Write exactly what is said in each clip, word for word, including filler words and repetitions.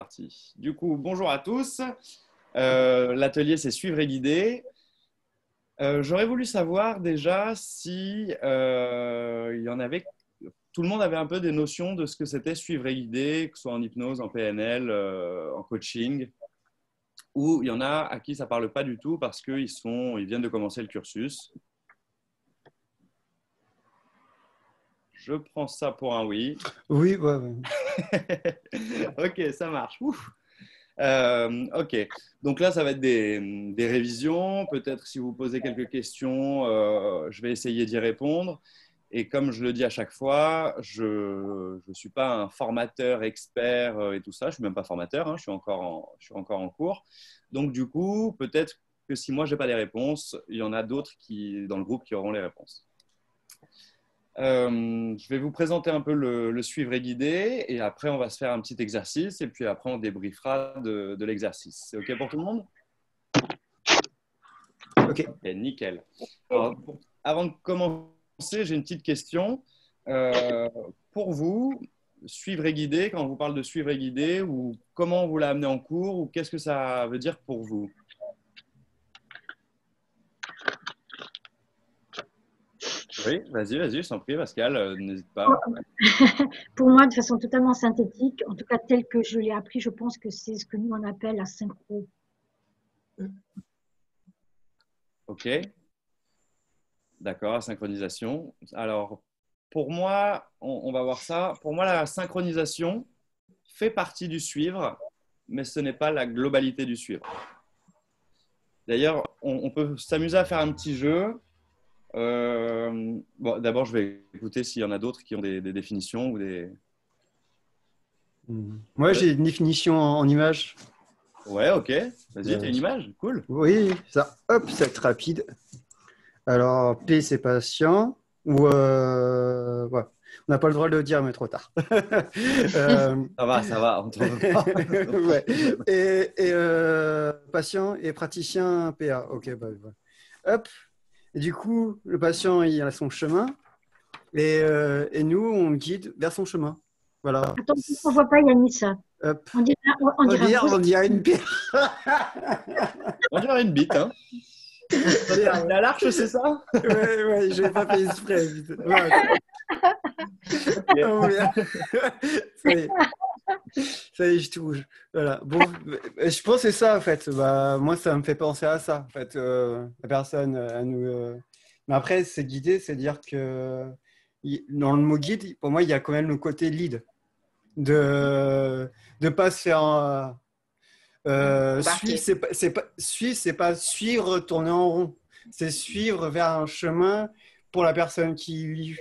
parti. Du coup, bonjour à tous. Euh, L'atelier, c'est suivre et guider. Euh, J'aurais voulu savoir déjà si euh, il y en avait, tout le monde avait un peu des notions de ce que c'était suivre et guider, que ce soit en hypnose, en P N L, euh, en coaching, ou il y en a à qui ça parle pas du tout parce qu'ils sont, ils viennent de commencer le cursus. Je prends ça pour un oui. Oui, ouais, ouais. Ok, ça marche. Ouf. Euh, ok, donc là, ça va être des, des révisions. Peut-être si vous posez quelques questions, euh, je vais essayer d'y répondre. Et comme je le dis à chaque fois, je ne suis pas un formateur expert euh, et tout ça. Je ne suis même pas formateur, hein, je suis encore en, je suis encore en cours. Donc, du coup, peut-être que si moi, je n'ai pas les réponses, il y en a d'autres qui, dans le groupe qui auront les réponses. Euh, je vais vous présenter un peu le, le suivre et guider et après on va se faire un petit exercice et puis après on débriefera de, de l'exercice. C'est OK pour tout le monde? Ok. Ok, nickel. Alors, pour- avant de commencer, j'ai une petite question. Euh, pour vous, suivre et guider, quand on vous parle de suivre et guider, ou comment vous l'amenez en cours ou qu'est-ce que ça veut dire pour vous? Oui, vas-y, vas-y, je t'en prie, Pascal, euh, n'hésite pas. Pour moi, de façon totalement synthétique, en tout cas tel que je l'ai appris, je pense que c'est ce que nous on appelle la synchro. Ok, d'accord, la synchronisation. Alors, pour moi, on, on va voir ça. Pour moi, la synchronisation fait partie du suivre, mais ce n'est pas la globalité du suivre. D'ailleurs, on, on peut s'amuser à faire un petit jeu. Euh, bon, d'abord, je vais écouter s'il y en a d'autres qui ont des, des définitions ou des. Moi, j'ai une définition en, en image. Ouais, ok. Vas-y, Euh, tu as une image? Cool. Oui, ça, hop, ça va être rapide. Alors, P, c'est patient. Ou, euh, ouais. On n'a pas le droit de le dire, mais trop tard. Euh, Ça va, ça va. On t'en veut pas. ouais. Et, et euh, patient et praticien P A. Ok, bah, voilà. Hop. Et du coup, le patient, il a son chemin. Et, euh, et nous, on le guide vers son chemin. Voilà. Attends, on ne voit pas Yanis. Hop. On dirait, on On dirait un dirait, gros- on dirait une pierre. On dirait une bite, hein. Regarde. La l'arche, c'est ça? Ouais, ouais, je n'ai pas fait exprès. putain. Ouais. Ok. Oh, merde. Ça y est. Ça y est, je touche. Voilà. Bon, je pense que c'est ça, en fait. Bah, moi, ça me fait penser à ça, en fait. Euh, la personne, à nous. euh, Mais après, c'est guider, c'est dire que il- dans le mot guide, pour moi, il y a quand même le côté lead. De ne pas se faire. euh, euh, suivre, c'est pas, c'est pas, suivre, c'est pas suivre, tourner en rond. C'est suivre vers un chemin pour la personne qui,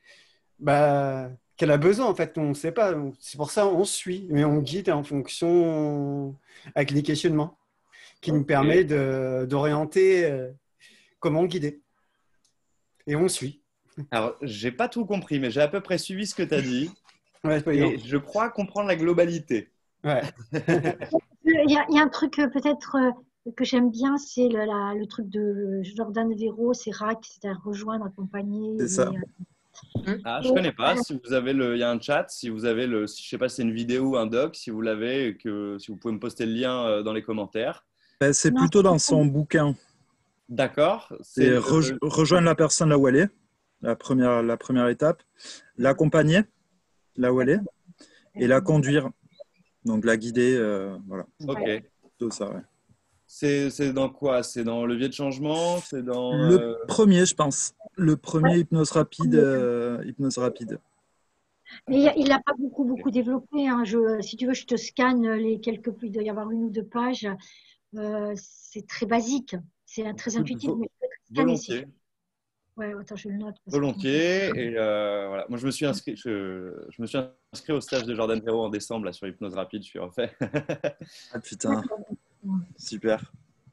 bah, qu'elle a besoin. En fait, on ne sait pas. Donc, c'est pour ça on suit, mais on guide en fonction avec les questionnements qui nous Ok. permet de, d'orienter euh, comment guider. Et on suit. Alors, j'ai pas tout compris, mais j'ai à peu près suivi ce que tu as dit Ouais, c'est pas évident. et je crois comprendre la globalité. Ouais. Il y a, il y a un truc euh, peut-être euh, que j'aime bien, c'est le, la- le truc de Jordan Véro, c'est R A C, c'est-à-dire rejoindre, accompagner. C'est ça. et, euh, Ah, je et, connais pas. euh, Si vous avez le, il y a un chat. Si vous avez le, je sais pas si c'est une vidéo ou un doc. Si vous l'avez, et que si vous pouvez me poster le lien euh, dans les commentaires. Ben, c'est non, plutôt dans son bouquin. D'accord. C'est C'est le- rej- rejoindre la personne là où elle est, la première, la première étape, l'accompagner là où elle est, et la conduire, donc la guider. Euh, voilà, Ok. tout ça. Ouais. C'est, c'est dans quoi? C'est dans levier de changement. C'est dans. Le euh, premier, je pense. Le premier ouais. hypnose rapide. euh, hypnose rapide. Mais il l'a pas beaucoup, beaucoup développé. Hein. Je, si tu veux, je te scanne les quelques, il doit y avoir une ou deux pages. Euh, c'est très basique, c'est un- très intuitif, vo- mais je peux te scanner si tu volontiers. veux. Ouais, attends, je le note. Parce que sinon, je- Volontiers. Et euh, voilà. Moi, je me suis inscrit. Je, je me suis inscrit au stage de Jordan Véro en décembre là, sur hypnose rapide. Je suis refait. Ah putain, super.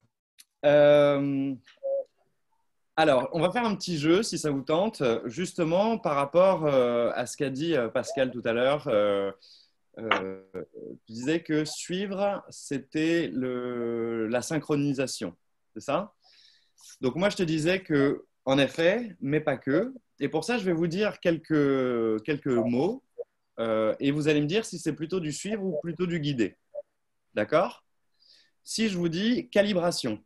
Euh, Alors, on va faire un petit jeu, si ça vous tente, euh, justement par rapport euh, à ce qu'a dit euh, Pascal tout à l'heure. Euh, euh, tu disais que suivre, c'était le, la synchronisation, c'est ça? Donc moi, je te disais que, en effet, mais pas que. Et pour ça, je vais vous dire quelques, quelques mots euh, et vous allez me dire si c'est plutôt du suivre ou plutôt du guider. D'accord? Si je vous dis calibration.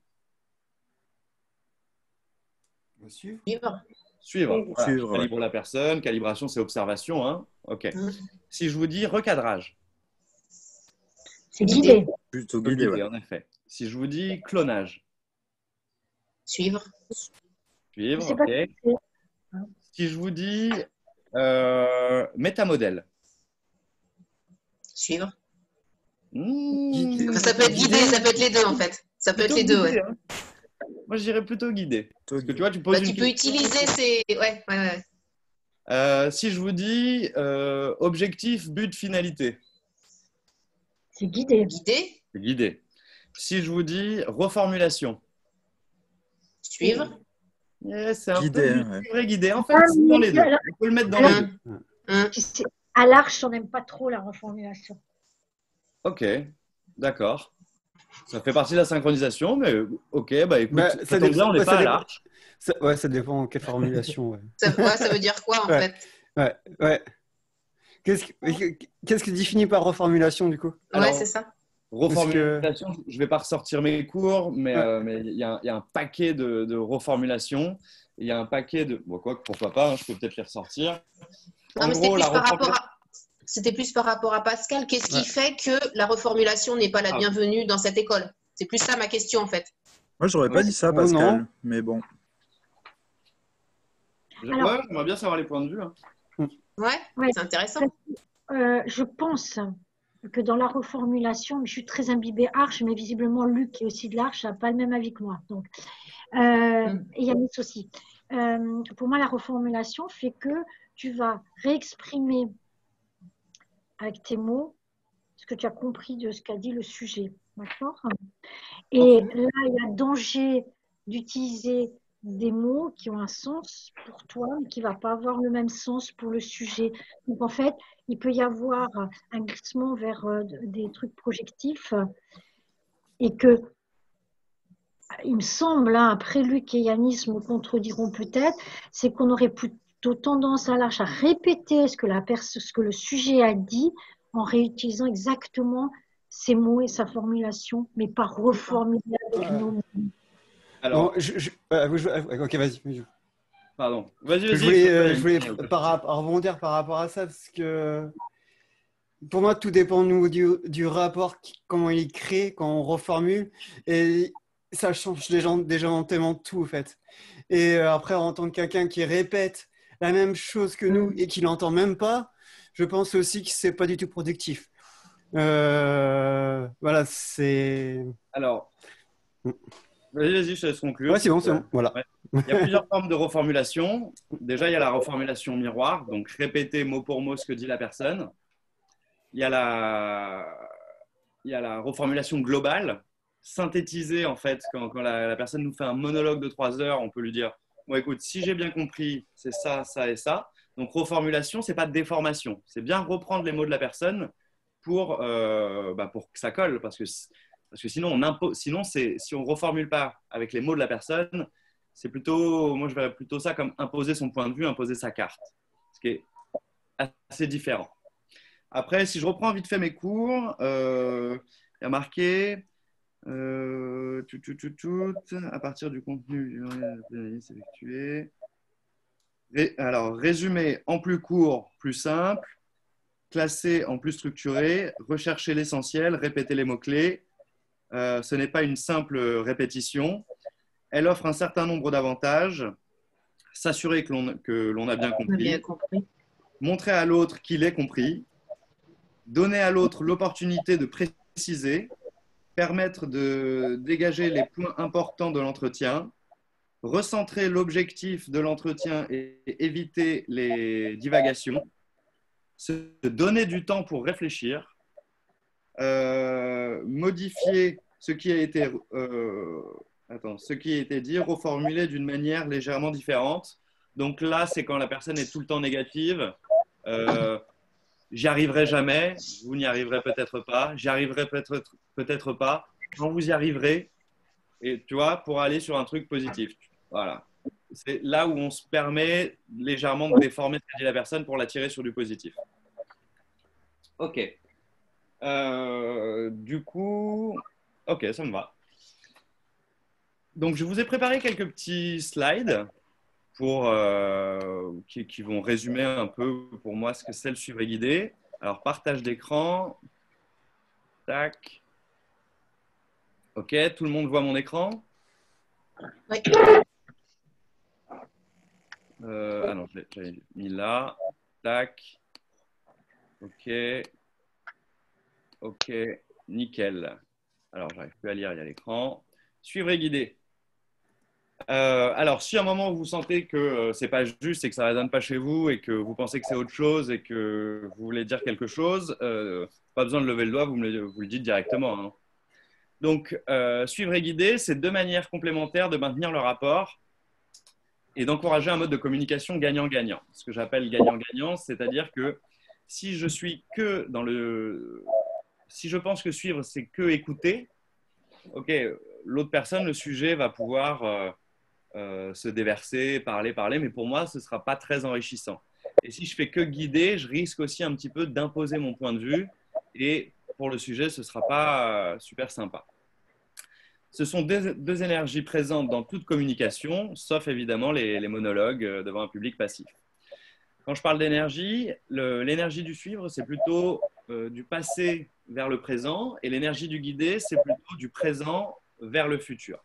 Suivre. Suivre. Suivre. Voilà. Suivre, ouais. Calibre la personne. Calibration, c'est observation. Hein? OK. Mmh. Si je vous dis recadrage. C'est guidé. Plutôt Guidé, guidé, ouais. en effet. Si je vous dis clonage. Suivre. Suivre, Je sais pas OK. ce que c'est. Si je vous dis euh, métamodèle. Suivre. Mmh, Enfin, ça peut être guidé, ça peut être les deux en fait. Ça peut être les deux, guidé, ouais. hein. Moi, je dirais plutôt guidé. Plutôt Parce que guidé. tu vois, tu poses Bah, une tu peux question. utiliser ces. Ouais, ouais, ouais. Euh, si je vous dis euh, objectif, but, finalité. C'est guidé. Guider. C'est guidé. Si je vous dis reformulation. Suivre. Yeah, c'est un Guidé, peu hein, ouais. du vrai guidé. En fait, Ah, c'est dans les deux. alors- On peut le mettre dans alors- les deux. Mmh. Tu sais, à l'Arche, on n'aime pas trop la reformulation. Ok, d'accord. Ça fait partie de la synchronisation, mais ok, bah écoute, Bah, ça, ça tombe dé- bien, on n'est ouais, pas ça à dépend. l'arche. Ça, ouais, ça dépend en quelle formulation. Ouais. Ça, ouais, ça veut dire quoi en Ouais. fait? Ouais, ouais. Qu'est-ce que, qu'est-ce que définit par reformulation du coup? Alors, Ouais, c'est ça. Reformulation, je ne vais pas ressortir mes cours, mais Ouais. euh, mais il y, a un- il y a un paquet de, de reformulations. Il y a un paquet de. Bon, quoi, pourquoi pas, hein, je peux peut-être les ressortir. Non, En mais c'était gros, plus, la par rapport reformulation. à... c'était plus par rapport à Pascal. Qu'est-ce qui Ouais. fait que la reformulation n'est pas la Ah. bienvenue dans cette école? C'est plus ça ma question en fait. Moi, j'aurais pas Ouais. dit ça, Oh, Pascal. non. Mais bon. Alors- Ouais, j'aimerais bien savoir les points de vue. hein. Ouais, Ouais. c'est intéressant. Euh, je pense que dans la reformulation, je suis très imbibée Arche, mais visiblement Luc, qui est aussi de l'Arche, n'a pas le même avis que moi. Donc, euh, Mm. et Yanis aussi. Euh, pour moi, la reformulation fait que tu vas réexprimer avec tes mots ce que tu as compris de ce qu'a dit le sujet. D'accord? Et Ok. là, il y a danger d'utiliser des mots qui ont un sens pour toi, mais qui ne va pas avoir le même sens pour le sujet. Donc, en fait, il peut y avoir un glissement vers euh, des trucs projectifs et que, il me semble, hein, après Luc et Yanis me contrediront peut-être, c'est qu'on aurait plutôt tendance à lâcher à répéter ce que, la pers- ce que le sujet a dit en réutilisant exactement ses mots et sa formulation, mais pas reformuler avec Ouais. nos mots. Alors, Bon, je, je- euh, vous- je- euh, ok, vas-y. Je, pardon. Vas-y, je vas-y. voulais, euh, peux- je voulais par, rap- rebondir par rapport à ça parce que pour moi, tout dépend nous, du, du rapport, qui- comment il est créé, quand on reformule. Et ça change déjà, déjà tellement tout, en fait. Et euh, après, en tant que quelqu'un qui répète la même chose que nous et qui l'entend même pas, je pense aussi que c'est pas du tout productif. Euh, voilà, c'est. Alors, vas-y, vas-y, je te laisse conclure. Ouais, c'est bon, c'est bon. Voilà. Ouais. Il y a plusieurs formes de reformulation. Déjà, il y a la reformulation miroir, donc répéter mot pour mot ce que dit la personne. Il y a la, il y a la reformulation globale, synthétiser en fait, quand, quand la, la personne nous fait un monologue de trois heures, on peut lui dire bon, écoute, si j'ai bien compris, c'est ça, ça et ça. Donc, reformulation, ce n'est pas de déformation. C'est bien reprendre les mots de la personne pour, euh, bah, pour que ça colle, parce que, parce que sinon, on impose, sinon c'est, si on ne reformule pas avec les mots de la personne, c'est plutôt, moi je verrais plutôt ça comme imposer son point de vue, imposer sa carte, ce qui est assez différent. Après, si je reprends vite fait mes cours, euh, il y a marqué euh, tout, tout, tout, tout, à partir du contenu effectué. Alors, résumé en plus court, plus simple, classé en plus structuré, rechercher l'essentiel, répéter les mots-clés. Euh, ce n'est pas une simple répétition. Elle offre un certain nombre d'avantages. S'assurer que l'on, que l'on a bien On a compris. bien compris. Montrer à l'autre qu'il est compris. Donner à l'autre l'opportunité de préciser. Permettre de dégager les points importants de l'entretien. Recentrer l'objectif de l'entretien et éviter les divagations. Se donner du temps pour réfléchir. Euh, modifier ce qui a été, euh, attends, ce qui a été dit, reformuler d'une manière légèrement différente. Donc là, c'est quand la personne est tout le temps négative. Euh, J'y arriverai jamais, vous n'y arriverez peut-être pas, j'y arriverai peut-être peut-être pas, quand vous y arriverez, et tu vois, pour aller sur un truc positif. Voilà. C'est là où on se permet légèrement de déformer ce qu'a dit la personne pour l'attirer sur du positif. Ok. Euh, du coup, ok, ça me va. Donc, je vous ai préparé quelques petits slides pour, euh, qui, qui vont résumer un peu pour moi ce que c'est le suivre et guider. Alors, partage d'écran. Tac. Ok, tout le monde voit mon écran? Oui. Euh, ah non, je l'ai- j'avais mis là. Tac. Ok. Ok. Nickel. Alors, j'arrive plus à lire, il y a l'écran. Suivre et guider. Euh, alors, si à un moment vous sentez que euh, c'est pas juste et que ça ne résonne pas chez vous et que vous pensez que c'est autre chose et que vous voulez dire quelque chose, euh, pas besoin de lever le doigt, vous me le, vous le dites directement, hein. Donc, euh, suivre et guider, c'est deux manières complémentaires de maintenir le rapport et d'encourager un mode de communication gagnant-gagnant. Ce que j'appelle gagnant-gagnant, c'est-à-dire que si je suis que dans le... Si je pense que suivre, c'est que écouter, ok, l'autre personne, le sujet va pouvoir euh, euh, se déverser, parler, parler, mais pour moi, ce ne sera pas très enrichissant. Et si je fais que guider, je risque aussi un petit peu d'imposer mon point de vue et pour le sujet, ce ne sera pas euh, super sympa. Ce sont deux, deux énergies présentes dans toute communication, sauf évidemment les, les monologues devant un public passif. Quand je parle d'énergie, l'énergie du suivre, c'est plutôt euh, du passé vers le présent, et l'énergie du guider, c'est plutôt du présent vers le futur.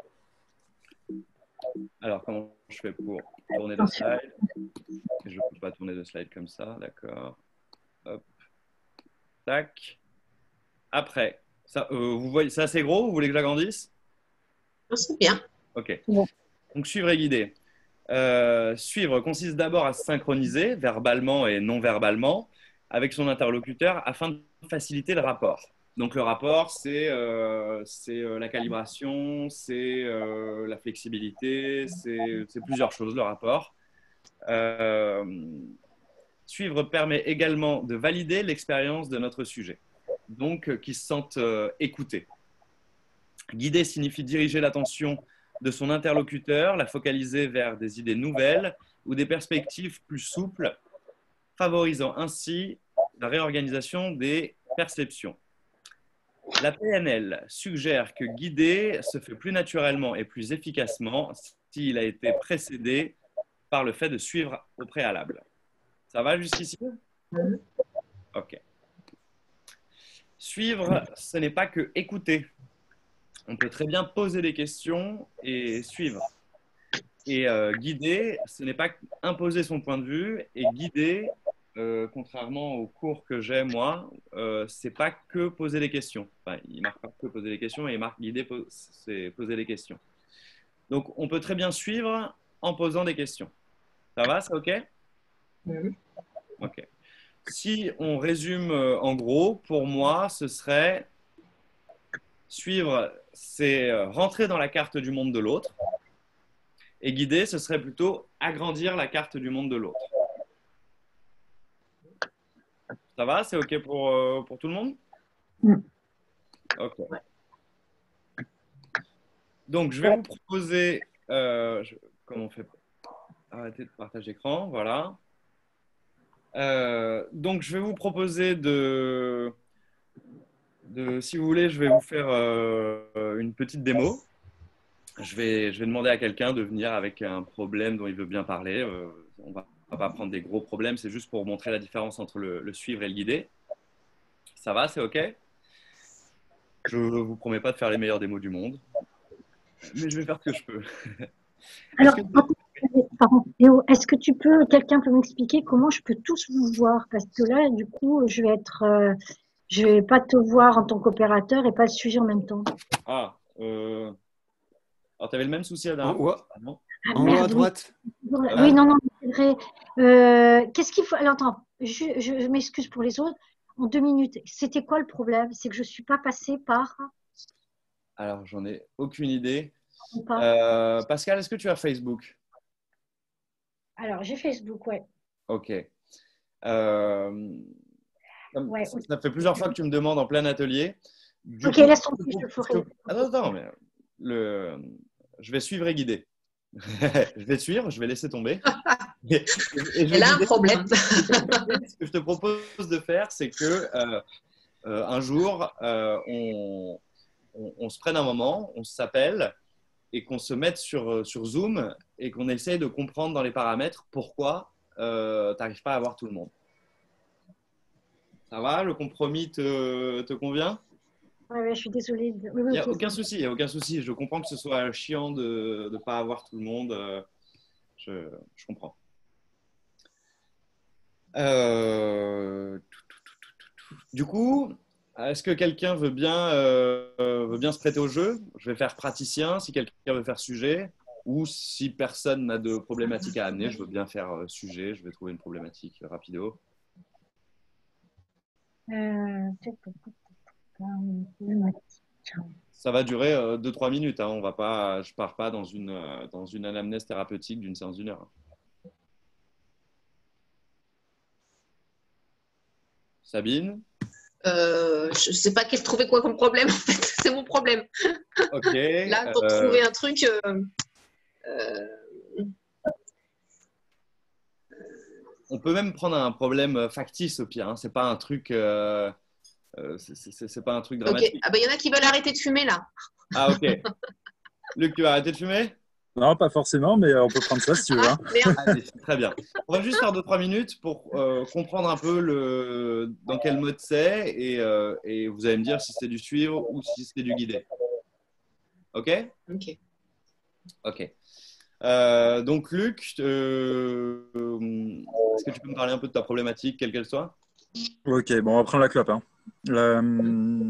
Alors, comment je fais pour tourner le slide? Je ne peux pas tourner de slide comme ça, d'accord. Hop. Tac. Après, ça, euh, vous voyez, c'est assez gros, vous voulez que j'agrandisse? C'est bien. Ok. Donc, suivre et guider. Euh, suivre consiste d'abord à se synchroniser verbalement et non verbalement avec son interlocuteur afin de faciliter le rapport. Donc le rapport, c'est euh, euh, la calibration, c'est euh, la flexibilité, c'est plusieurs choses, le rapport. Euh, suivre permet également de valider l'expérience de notre sujet, donc euh, qu'il se sente euh, écouté. Guider signifie diriger l'attention de son interlocuteur, la focaliser vers des idées nouvelles ou des perspectives plus souples, favorisant ainsi la réorganisation des perceptions. La P N L suggère que guider se fait plus naturellement et plus efficacement s'il a été précédé par le fait de suivre au préalable. Ça va jusqu'ici? Ok. Suivre, ce n'est pas que écouter. On peut très bien poser des questions et suivre. Et euh, guider, ce n'est pas imposer son point de vue. Et guider, euh, contrairement aux cours que j'ai moi, euh, c'est pas que poser des questions. Enfin, il marque pas que poser des questions, et il marque guider, c'est poser des questions. Donc, on peut très bien suivre en posant des questions. Ça va, c'est OK? Mm-hmm. OK. Si on résume euh, en gros, pour moi, ce serait suivre, c'est rentrer dans la carte du monde de l'autre. Et guider, ce serait plutôt agrandir la carte du monde de l'autre. Ça va? C'est OK pour, euh, pour tout le monde? OK. Donc, je vais vous proposer... Euh, je, comment on fait? Arrêtez de partager l'écran. Voilà. Euh, donc, je vais vous proposer de... de... Si vous voulez, je vais vous faire euh, une petite démo. Je vais, je vais demander à quelqu'un de venir avec un problème dont il veut bien parler. Euh, on va, on va pas prendre des gros problèmes, c'est juste pour montrer la différence entre le, le suivre et le guider. Ça va, c'est OK? Je ne vous promets pas de faire les meilleures démos du monde, mais je vais faire ce que je peux. Alors, est-ce que, pardon, Léo, est-ce que tu peux, quelqu'un peut m'expliquer comment je peux tous vous voir? Parce que là, du coup, je vais être, euh, je vais pas te voir en tant qu'opérateur et pas le sujet en même temps. Ah, euh... alors tu avais le même souci à la En haut, Ah, en merde, haut à oui. droite. Oui, Ah. non, non, c'est vrai. Euh, Qu'est-ce qu'il faut? Alors, attends, je, je, je m'excuse pour les autres. En deux minutes, c'était quoi le problème? C'est que je ne suis pas passée par. Alors, j'en ai aucune idée. Pas. Euh, Pascal, est-ce que tu as Facebook? Alors, j'ai Facebook, ouais. OK. Euh... Ouais, ça, okay. ça fait plusieurs fois que tu me demandes en plein atelier. Du ok, coup, laisse tomber, je te ferai. Attends, attends, mais le... je vais suivre et guider. Je vais suivre, je vais laisser tomber. Et, et je Elle a un guider. problème. Ce que je te propose de faire, c'est que euh, euh, un jour, euh, on, on, on se prenne un moment, on s'appelle et qu'on se mette sur, sur Zoom et qu'on essaye de comprendre dans les paramètres pourquoi euh, tu n'arrives pas à voir tout le monde. Ça va? Le compromis te, te convient? Ouais, ouais, je suis désolée. de- Oui, Il oui, n'y a ok. aucun souci, il n'y a aucun souci. Je comprends que ce soit chiant de ne pas avoir tout le monde. euh, Je, je comprends. Euh, Du coup, est-ce que quelqu'un veut bien, euh, veut bien se prêter au jeu? Je vais faire praticien si quelqu'un veut faire sujet. Ou si personne n'a de problématique à amener, je veux bien faire euh, sujet. Je vais trouver une problématique euh, rapido. Euh, Ça va durer euh, deux trois minutes. Hein. On va pas, je ne pars pas dans une, euh, dans une anamnèse thérapeutique d'une séance d'une heure. Sabine? Euh, je ne sais pas quel trouver quoi comme problème, en fait. C'est mon problème. Ok. Là, pour euh, trouver un truc. euh, euh, On peut même prendre un problème factice au pire. Hein. C'est pas un truc, euh, euh, c'est- c'est c'est pas un truc Ok. dramatique. Ah, bah, il y en a qui veulent arrêter de fumer, là. Ah ok. Luc, tu vas arrêter de fumer? Non, pas forcément, mais on peut prendre ça si tu veux. Ah, hein. merde. Allez, très bien. On va juste faire deux trois minutes pour euh, comprendre un peu le, dans quel mode c'est et, euh, et vous allez me dire si c'est du suivre ou si c'est du guidé. Ok? Ok. Ok. Euh, donc Luc, euh, euh, est-ce que tu peux me parler un peu de ta problématique, quelle qu'elle soit? Ok, bon, on va prendre la clope. Hein. Euh,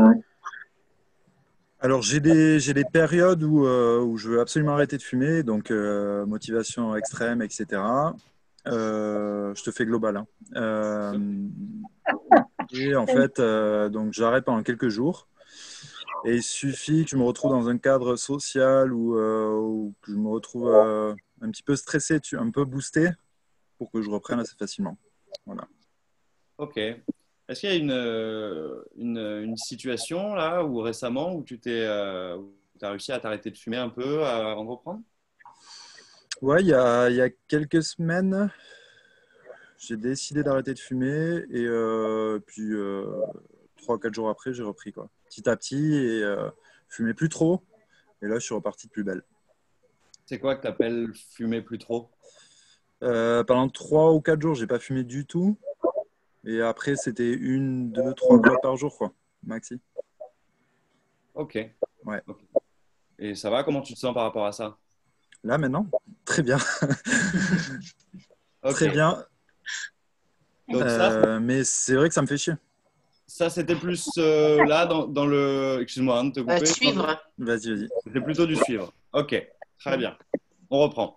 Alors, j'ai des, j'ai des périodes où, euh, où je veux absolument arrêter de fumer, donc euh, motivation extrême, et cetera. Euh, je te fais global. Hein. Euh, et en fait, euh, donc j'arrête pendant quelques jours. Et il suffit que je me retrouve dans un cadre social où, euh, où que je me retrouve euh, un petit peu stressé, tu- un peu boosté, pour que je reprenne assez facilement. Voilà. Ok. Est-ce qu'il y a une, euh, une, une situation là ou récemment où tu t'es, euh, où tu as réussi à t'arrêter de fumer un peu euh, avant de reprendre? Ouais, il y a, il y a quelques semaines, j'ai décidé d'arrêter de fumer et euh, puis euh, trois, quatre jours après, j'ai repris quoi. Petit à petit et euh, fumer plus trop. Et là, je suis reparti de plus belle. C'est quoi que tu appelles fumer plus trop? Euh, pendant trois ou quatre jours, j'ai pas fumé du tout. Et après, c'était une, deux, trois clopes par jour, quoi, maxi. Ok. Ouais. Ok. Et ça va? Comment tu te sens par rapport à ça? Là, maintenant, très bien, Ok. très bien. Donc ça, Euh, mais c'est vrai que ça me fait chier. ça c'était plus euh, là dans, dans le. Excuse-moi hein, de te Euh, couper. suivre. Vas-y, vas-y. C'était plutôt du suivre. Ok. Très bien. On reprend.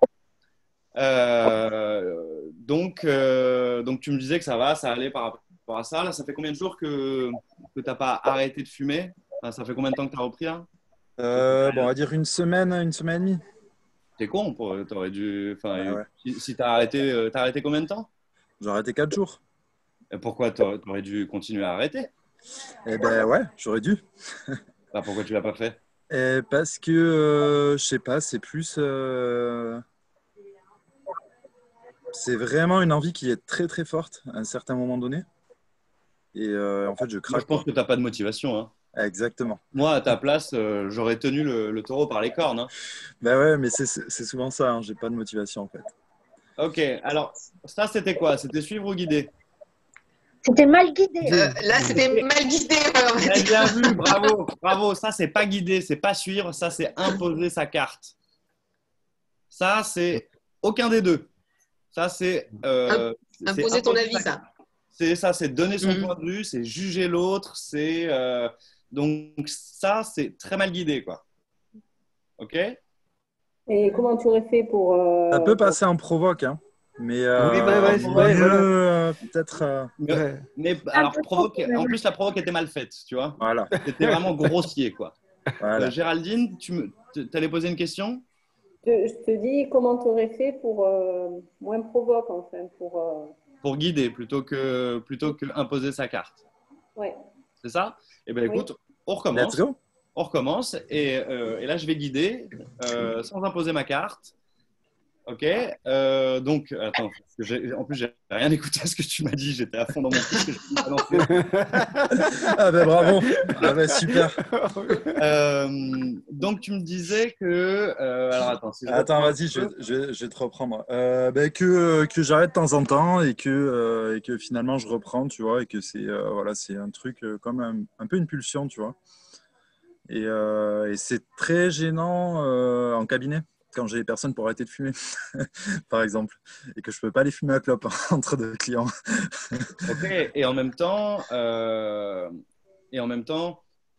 Euh, donc, euh, donc tu me disais que ça va, ça allait par rapport à ça. Là, ça fait combien de jours que, que tu n'as pas arrêté de fumer? Enfin, ça fait combien de temps que tu as repris là? Euh, bon, on va dire une semaine, une semaine et demie. T'es con, pour- t'aurais dû. Enfin, Bah ouais. si, si tu as arrêté, euh, t'as arrêté combien de temps? J'ai arrêté quatre jours. Et pourquoi tu aurais dû continuer à arrêter? Eh ben ouais, j'aurais dû. Bah, pourquoi tu l'as pas fait? Et parce que, euh, je sais pas, c'est plus... euh, c'est vraiment une envie qui est très très forte à un certain moment donné. Et euh, en fait, je Moi, je craque, pense quoi. que tu n'as pas de motivation. Hein. Exactement. Moi, à ta place, euh, j'aurais tenu le, le taureau par les cornes. Hein. Bah ouais, mais c'est c'est- c'est souvent ça, hein. J'ai pas de motivation en fait. Ok, alors, ça, c'était quoi? C'était suivre ou guider? C'était mal guidé. Euh, là, c'était mal guidé. ouais, on va Très dire. bien vu, bravo, bravo. Ça, c'est pas guider, c'est pas suivre, ça, c'est imposer sa carte. Ça, c'est aucun des deux. Ça, c'est euh, c'est Imposer ton imposer avis, sa ça. carte. C'est ça, c'est donner son Mhm. point de vue, c'est juger l'autre, c'est euh, donc ça, c'est très mal guidé, quoi. Ok? Et comment tu aurais fait pour, euh, Ça peut pour- passer en provoque, hein. Mais Oui, euh, bah ouais, mieux, ouais, voilà. euh, peut-être... euh, Mais, Ouais. mais Un alors, peu provoque, trop, en plus, la provoque était mal faite, tu vois. voilà, C'était vraiment grossier, quoi. voilà. Euh, Géraldine, tu me, allais poser une question? te- je te dis comment tu aurais fait pour euh, moins provoque, enfin, pour, euh, Pour guider plutôt que, plutôt que imposer sa carte. ouais. C'est ça? Eh bien, Oui. écoute, on Let's recommence. go. On recommence. Et, euh, et là, je vais guider euh, sans imposer ma carte. Ok. Euh, donc, attends, parce que j'ai- en plus, j'ai rien écouté à ce que tu m'as dit. J'étais à fond dans mon truc. Ah ben bravo. Ah ben super. Euh, donc, tu me disais que. euh, alors, attends. Si je Attends, reprends un vas-y, je, peu. vais- je, vais- je vais te reprendre. Euh, ben, que que j'arrête de temps en temps et que, euh, et que finalement je reprends, tu vois, et que c'est euh, voilà, c'est un truc euh, comme un, un peu une pulsion, tu vois. Et, euh, et c'est très gênant euh, en cabinet quand j'ai des personnes pour arrêter de fumer, par exemple, et que je peux pas les fumer à clope entre deux clients. Ok. Et en même temps, euh, et en même temps,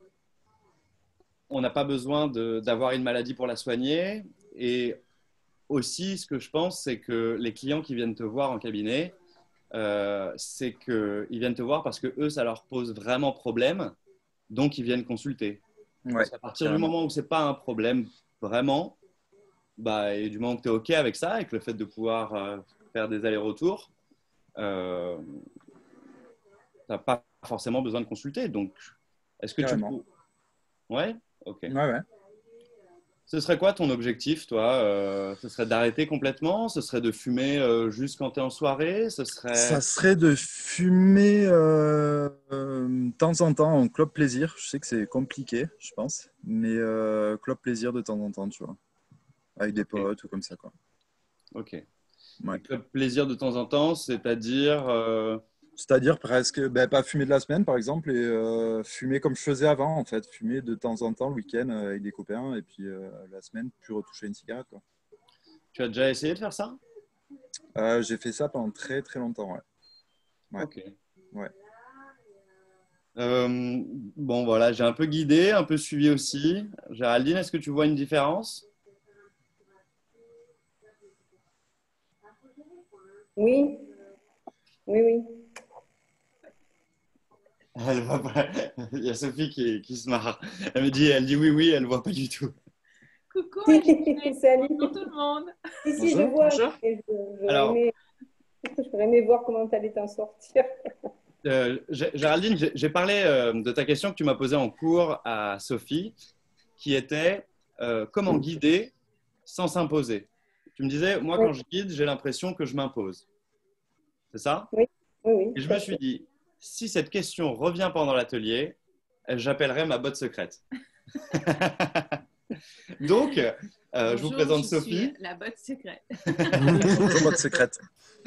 on n'a pas besoin de- d'avoir une maladie pour la soigner. Et aussi, ce que je pense, c'est que les clients qui viennent te voir en cabinet, euh, c'est qu'ils viennent te voir parce que eux, ça leur pose vraiment problème, donc ils viennent consulter. Ouais, Parce qu'à partir du carrément. moment où c'est pas un problème vraiment, bah, et du moment que tu es OK avec ça, avec le fait de pouvoir euh, faire des allers-retours, euh, tu n'as pas forcément besoin de consulter. Donc, est-ce que tu... Carrément. Ouais, OK. Ouais, ouais. Ce serait quoi ton objectif, toi? Euh, ce serait d'arrêter complètement? Ce serait de fumer euh, juste quand tu es en soirée? Ce serait... Ça serait de fumer euh, euh, de temps en temps en club plaisir. Je sais que c'est compliqué, je pense, mais euh, club plaisir de temps en temps, tu vois, avec des potes ou comme ça, quoi. OK. Ouais. Et club plaisir de temps en temps, c'est-à-dire... euh, C'est-à-dire presque, ben, pas fumer de la semaine, par exemple, et euh, fumer comme je faisais avant, en fait, fumer de temps en temps le week-end euh, avec des copains, et puis euh, la semaine, plus retoucher une cigarette, quoi. Tu as déjà essayé de faire ça? Euh, j'ai fait ça pendant très très longtemps, ouais. Ouais. OK. Ouais. Euh, bon, voilà, j'ai un peu guidé, un peu suivi aussi. Géraldine, est-ce que tu vois une différence? Oui, oui, oui. Elle voit pas. Il y a Sophie qui, qui se marre. Elle me dit, elle dit oui, oui, elle voit pas du tout. Coucou, Si, Agile. salut. Bonjour tout le monde. Si, si, je Bonjour. vois. Bonjour. Et je- J'aurais Alors- aimé, j'aurais aimé voir comment tu allais t'en sortir. Euh, Gé- Géraldine, j'ai j'ai parlé euh, de ta question que tu m'as posée en cours à Sophie, qui était euh, comment guider sans s'imposer. Tu me disais, moi, quand je guide, j'ai l'impression que je m'impose. C'est ça? Oui, oui. Et je tout à me suis fait. dit, si cette question revient pendant l'atelier, j'appellerai ma botte secrète. Donc, euh, je vous Bonjour, présente je Sophie. suis la botte secrète. Bonjour, boîte secrète.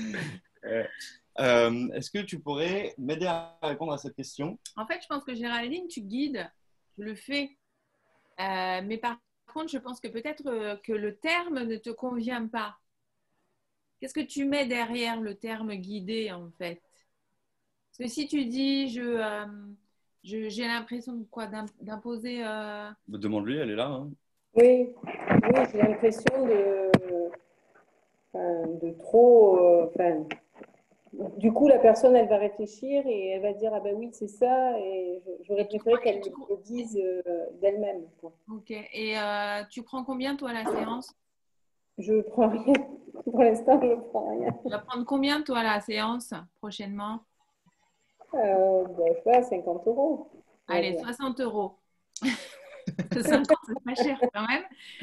Euh, Est-ce que tu pourrais m'aider à répondre à cette question? En fait, je pense que Géraldine, tu guides, tu le fais. Euh, mais par contre, je pense que peut-être euh, que le terme ne te convient pas. Qu'est-ce que tu mets derrière le terme guider, en fait? Parce que si tu dis, je, euh, je- j'ai l'impression de quoi d'im- d'imposer. euh, Demande-lui, elle est là. Hein. Oui, oui, j'ai l'impression de, enfin, de trop. euh, Enfin, du coup, la personne, elle va réfléchir et elle va dire ah ben oui, c'est ça. Et je- j'aurais préféré qu'elle le dise euh, d'elle-même, quoi. Ok. Et euh, tu prends combien, toi, la séance? Je prends rien. Pour l'instant, je prends rien. Tu vas prendre combien, toi, la séance prochainement? Euh, ben, je sais pas, cinquante euros. on va Allez, dire. soixante euros. Parce que cinquante, c'est pas cher quand même.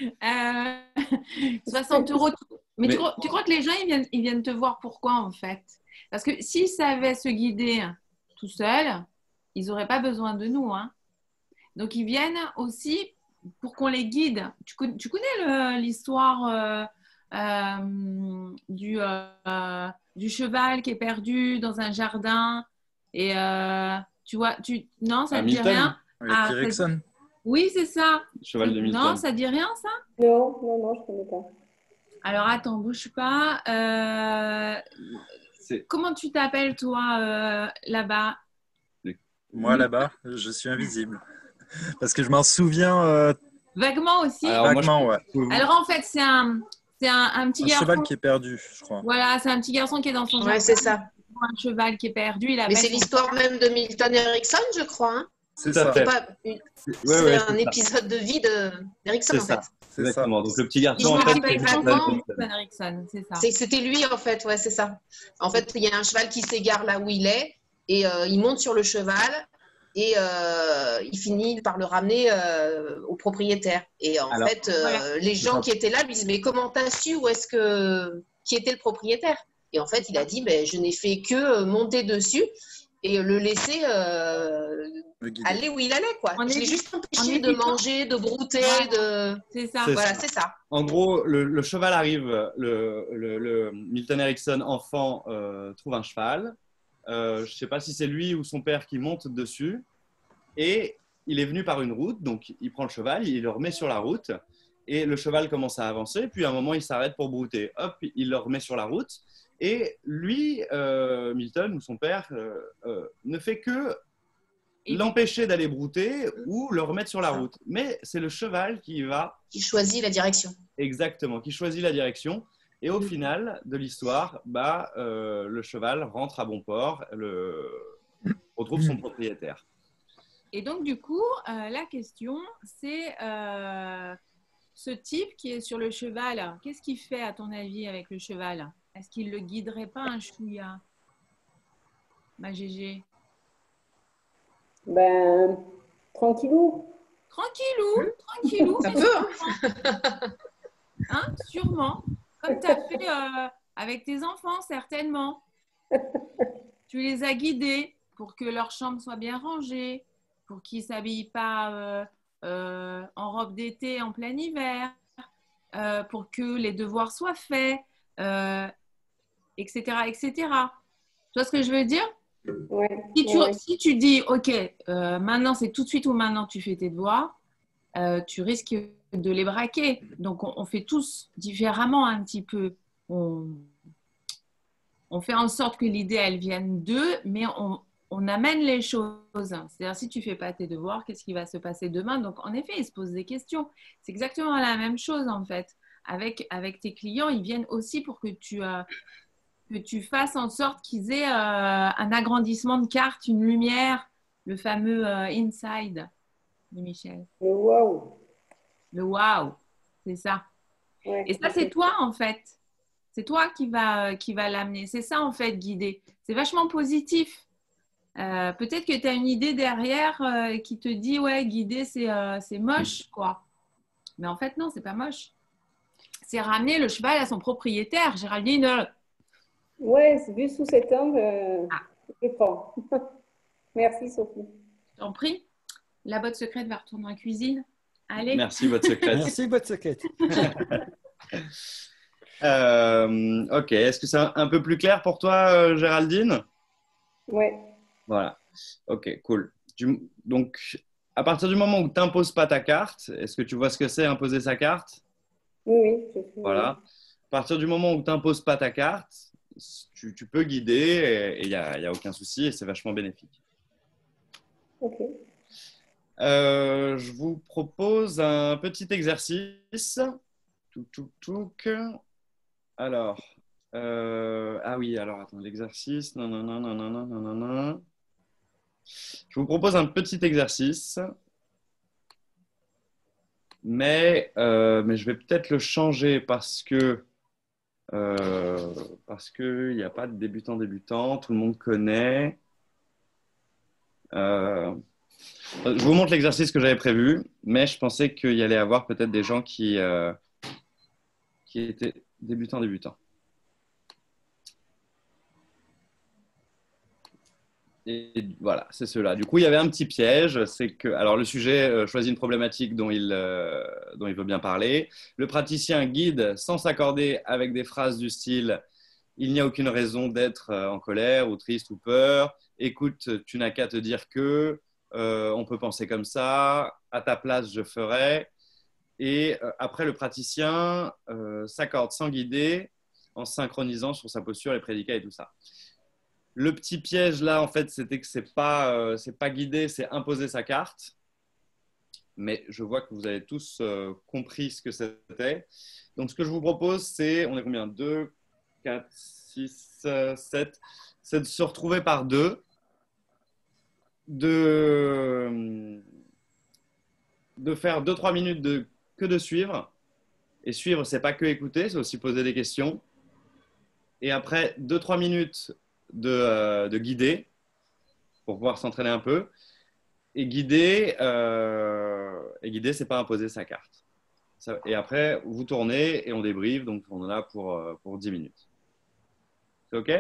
Euh, soixante euros. Mais, Mais- Tu, crois, tu crois que les gens, ils viennent, ils viennent te voir pourquoi, en fait? Parce que s'ils savaient se guider tout seuls, ils n'auraient pas besoin de nous. Hein. Donc, ils viennent aussi pour qu'on les guide. Tu, con- tu connais le- l'histoire euh, euh, du, euh, du cheval qui est perdu dans un jardin et euh, tu vois, tu... non, ça ne dit Hamilton. rien. Avec Ah, ça- Ericsson. Oui, c'est ça. Cheval de Milton. Non, ça dit rien, ça? Non, non, non, je ne connais pas. Alors, attends, bouge pas. Euh, C'est- Comment tu t'appelles, toi, euh, là-bas? Moi, là-bas, je suis invisible. Parce que je m'en souviens euh, Vaguement aussi. Alors, moi, vaguement, ouais. je- Alors, en fait, c'est un, c'est un, un petit Un garçon. cheval qui est perdu, je crois. Voilà, c'est un petit garçon qui est dans son Ouais, jardin. c'est ça. Un cheval qui est perdu. Il Mais appelle c'est son- l'histoire même de Milton Erickson, je crois. Hein. C'est Tout à ça. fait. C'est pas une- Ouais, c'est ouais, un c'est ça. épisode de vie de- d'Erickson, C'est en ça. fait. C'est ça. Exactement. Donc, le petit Je garçon, me en fait, rappelle c'est pas Milton comment, Erickson. Milton Erickson, c'est ça. C'est- C'était lui, en fait, ouais, c'est ça. En fait, il y a un cheval qui s'égare là où il est, et euh, il monte sur le cheval, et euh, il finit par le ramener euh, au propriétaire. Et en Alors, fait, euh, voilà. les gens qui étaient là lui disent, mais comment t'as su où est-ce que qui était le propriétaire? Et en fait, il a dit, ben, je n'ai fait que monter dessus et le laisser euh, Le guider. aller où il allait, quoi. En Je l'ai évitant- juste en empêché de évitant- manger, de brouter, Voilà. de... C'est ça. C'est Voilà, ça. c'est ça. En gros, le, le cheval arrive, le, le- le Milton Erickson, enfant, euh, trouve un cheval. Euh, je ne sais pas si c'est lui ou son père qui monte dessus. Et il est venu par une route, donc il prend le cheval, il le remet sur la route. Et le cheval commence à avancer, puis à un moment, il s'arrête pour brouter. Hop, il le remet sur la route. Et lui, euh, Milton, ou son père, euh, euh, ne fait que Et l'empêcher d'aller brouter ou le remettre sur la route. Mais c'est le cheval qui va Il choisit la direction. exactement, qui choisit la direction. Et au final de l'histoire, bah, euh, le cheval rentre à bon port, le... retrouve son propriétaire. Et donc, du coup, euh, la question, c'est euh, ce type qui est sur le cheval, qu'est-ce qu'il fait, à ton avis, avec le cheval? Est-ce qu'il ne le guiderait pas un chouïa, ma Gégé? Ben, tranquillou. Tranquillou, tranquillou. Ça mais peut, hein. sûrement, hein, sûrement. Comme tu as fait euh, avec tes enfants, certainement. Tu les as guidés pour que leur chambre soit bien rangée, pour qu'ils ne s'habillent pas euh, euh, en robe d'été en plein hiver, euh, pour que les devoirs soient faits, euh, et cetera, et cetera. Tu vois ce que je veux dire? Ouais, Si tu, ouais. si tu dis, OK, euh, maintenant c'est tout de suite ou maintenant tu fais tes devoirs, euh, tu risques de les braquer. Donc on, on fait tous différemment un petit peu. On, on fait en sorte que l'idée, elle vienne d'eux, mais on, on amène les choses. C'est-à-dire, si tu ne fais pas tes devoirs, qu'est-ce qui va se passer demain? Donc, en effet, ils se posent des questions. C'est exactement la même chose, en fait. Avec, avec tes clients, ils viennent aussi pour que tu, euh, que tu fasses en sorte qu'ils aient euh, un agrandissement de carte, une lumière, le fameux euh, inside de Michel. Le waouh. Le wow, c'est ça. Ouais, Et ça, c'est toi, en fait. C'est toi qui va, qui va l'amener. C'est ça, en fait, guider. C'est vachement positif. Euh, peut-être que tu as une idée derrière euh, qui te dit, ouais, guider, c'est euh, c'est moche, quoi. Mais en fait, non, c'est pas moche. C'est ramener le cheval à son propriétaire, Géraldine. Ouais, c'est vu sous cet angle, euh, Ah. je prends. Merci, Sophie. Je t'en prie. La botte secrète va retourner dans la cuisine. Allez. Merci, votre secrète. Merci, votre secrète. Euh, ok, est-ce que c'est un, un peu plus clair pour toi, euh, Géraldine? Ouais. Voilà, ok, cool. Tu- donc, à partir du moment où tu n'imposes pas ta carte, est-ce que tu vois ce que c'est imposer sa carte? Oui, oui. Je suis... Voilà. À partir du moment où tu n'imposes pas ta carte, tu, tu peux guider et il n'y a, y a aucun souci et c'est vachement bénéfique. Ok. Euh, je vous propose un petit exercice. Touc, touc, touc. Alors, euh, ah oui, alors attends, l'exercice. Non, non, non, non, non, non, non, non, non. Je vous propose un petit exercice, mais, euh, mais je vais peut-être le changer parce que euh, parce qu'il n'y a pas de débutant-débutant, tout le monde connaît. Euh, je vous montre l'exercice que j'avais prévu, mais je pensais qu'il y allait y avoir peut-être des gens qui, euh, qui étaient débutants-débutants. Et voilà, c'est cela. Du coup, il y avait un petit piège, c'est que, alors le sujet euh, choisit une problématique dont il, euh, dont il veut bien parler. Le praticien guide sans s'accorder avec des phrases du style « Il n'y a aucune raison d'être euh, en colère ou triste ou peur. Écoute, tu n'as qu'à te dire que, euh, on peut penser comme ça, à ta place, je ferai. » Et euh, après, le praticien euh, s'accorde sans guider en synchronisant sur sa posture, les prédicats et tout ça. Le petit piège là, en fait, c'était que c'est pas, euh, c'est pas guidé, c'est imposer sa carte. Mais je vois que vous avez tous euh, compris ce que c'était. Donc, ce que je vous propose, c'est, on est combien? deux, quatre, six, sept. C'est de se retrouver par deux. De, de faire deux trois minutes de, que de suivre. Et suivre, c'est pas que écouter, c'est aussi poser des questions. Et après deux trois minutes de, euh, de guider pour pouvoir s'entraîner un peu. et guider, euh, et guider, c'est pas imposer sa carte. Ça- et après, vous tournez et on débriefe, donc on en a pour, euh, pour dix minutes. C'est OK?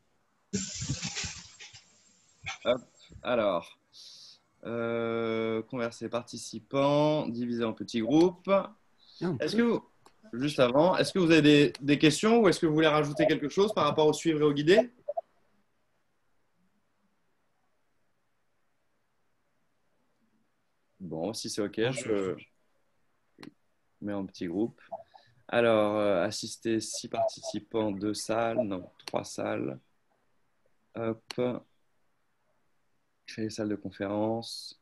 Hop, alors, euh, converser participants, diviser en petits groupes. Est-ce que vous, juste avant, est-ce que vous avez des, des questions ou est-ce que vous voulez rajouter quelque chose par rapport au suivre et au guider? Bon, si c'est OK, je mets en petit groupe. Alors, euh, assister six participants, deux salles, non, trois salles. Hop, créer salle de conférence.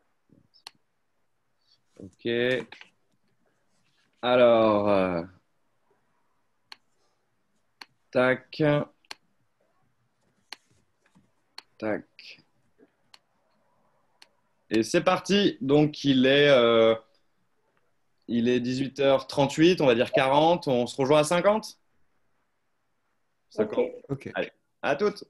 OK. Alors, euh, tac, tac. Et c'est parti. Donc, il est, euh, il est dix-huit heures trente-huit, on va dire quarante. On se rejoint à cinquante? cinquante. Ok. Ok. Allez, à toutes.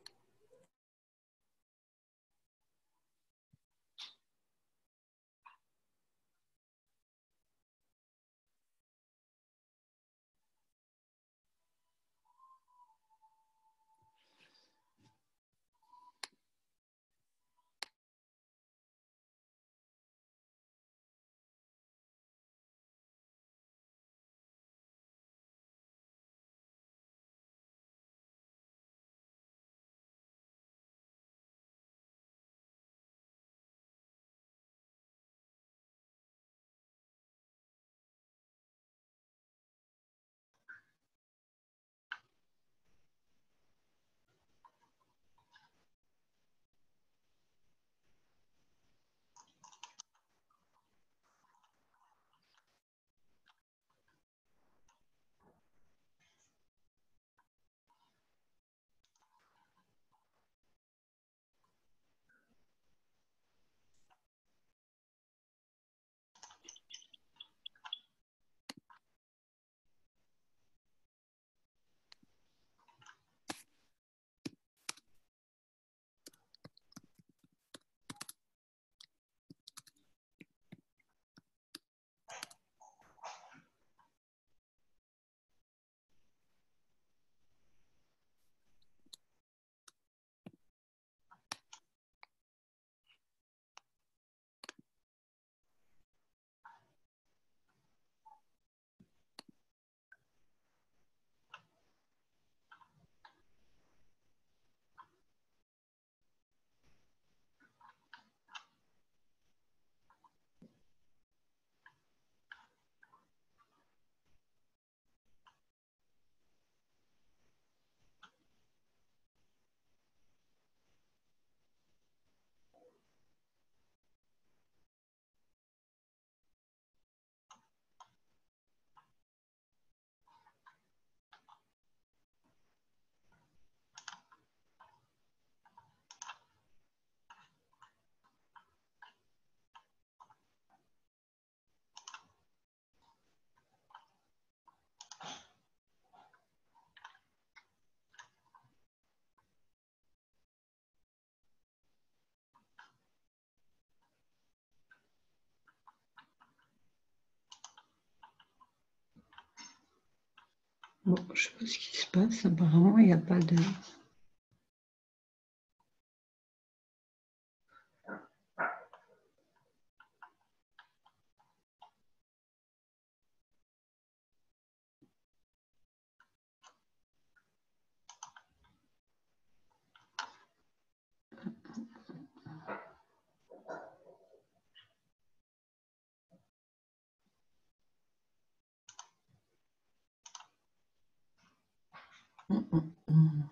Bon, je sais pas ce qui se passe. Apparemment, il n'y a pas de. Hum, hum, hum.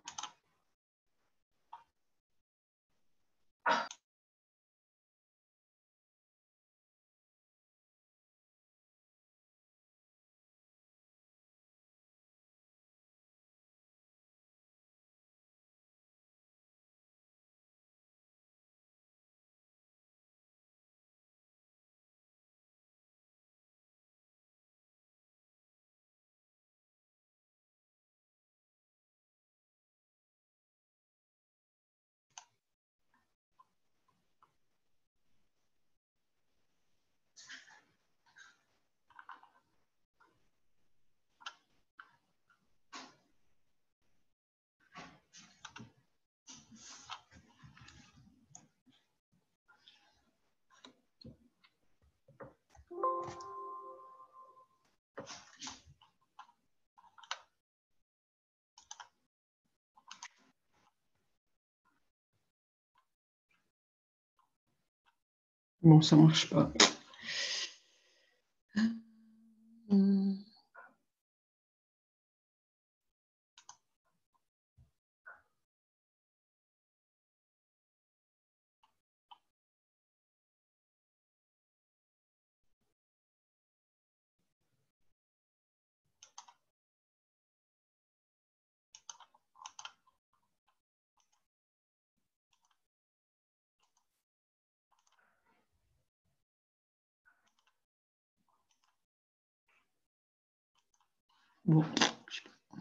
Bon, ça marche pas. Hum. Bon, je sais pas.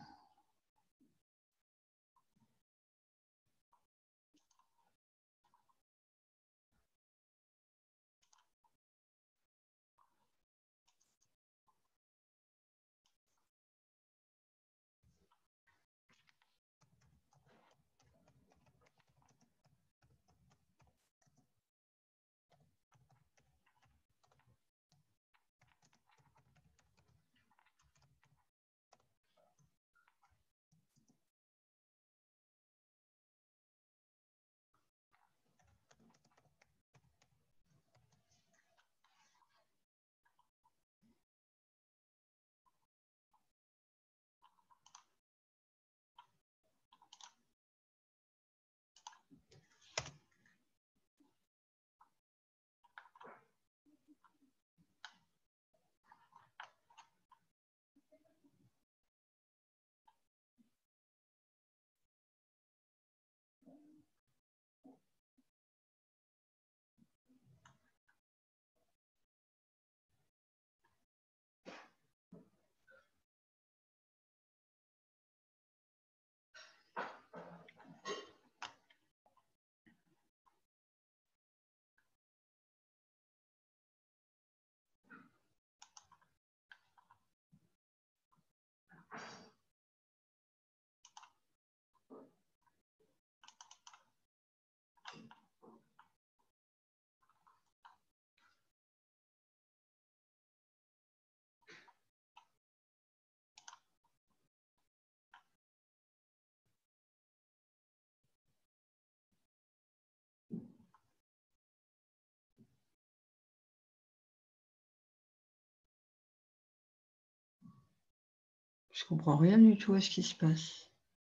Je comprends rien du tout à ce qui se passe.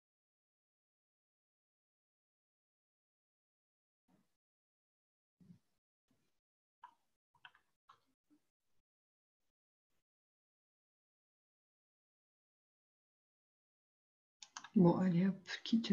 Bon, allez hop, quitte.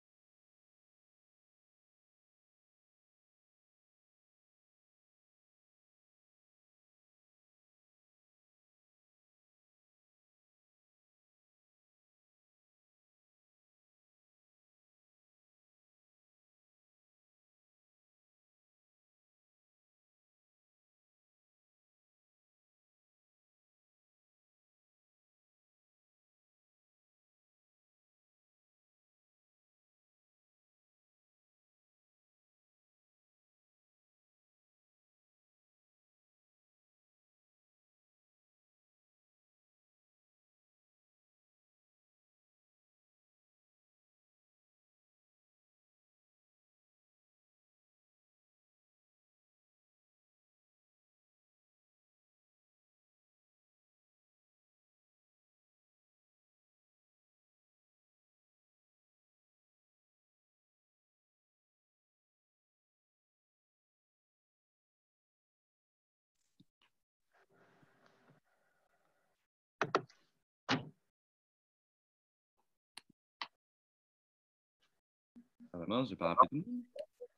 Ah bah mince, j'ai pas rappelé tout le monde.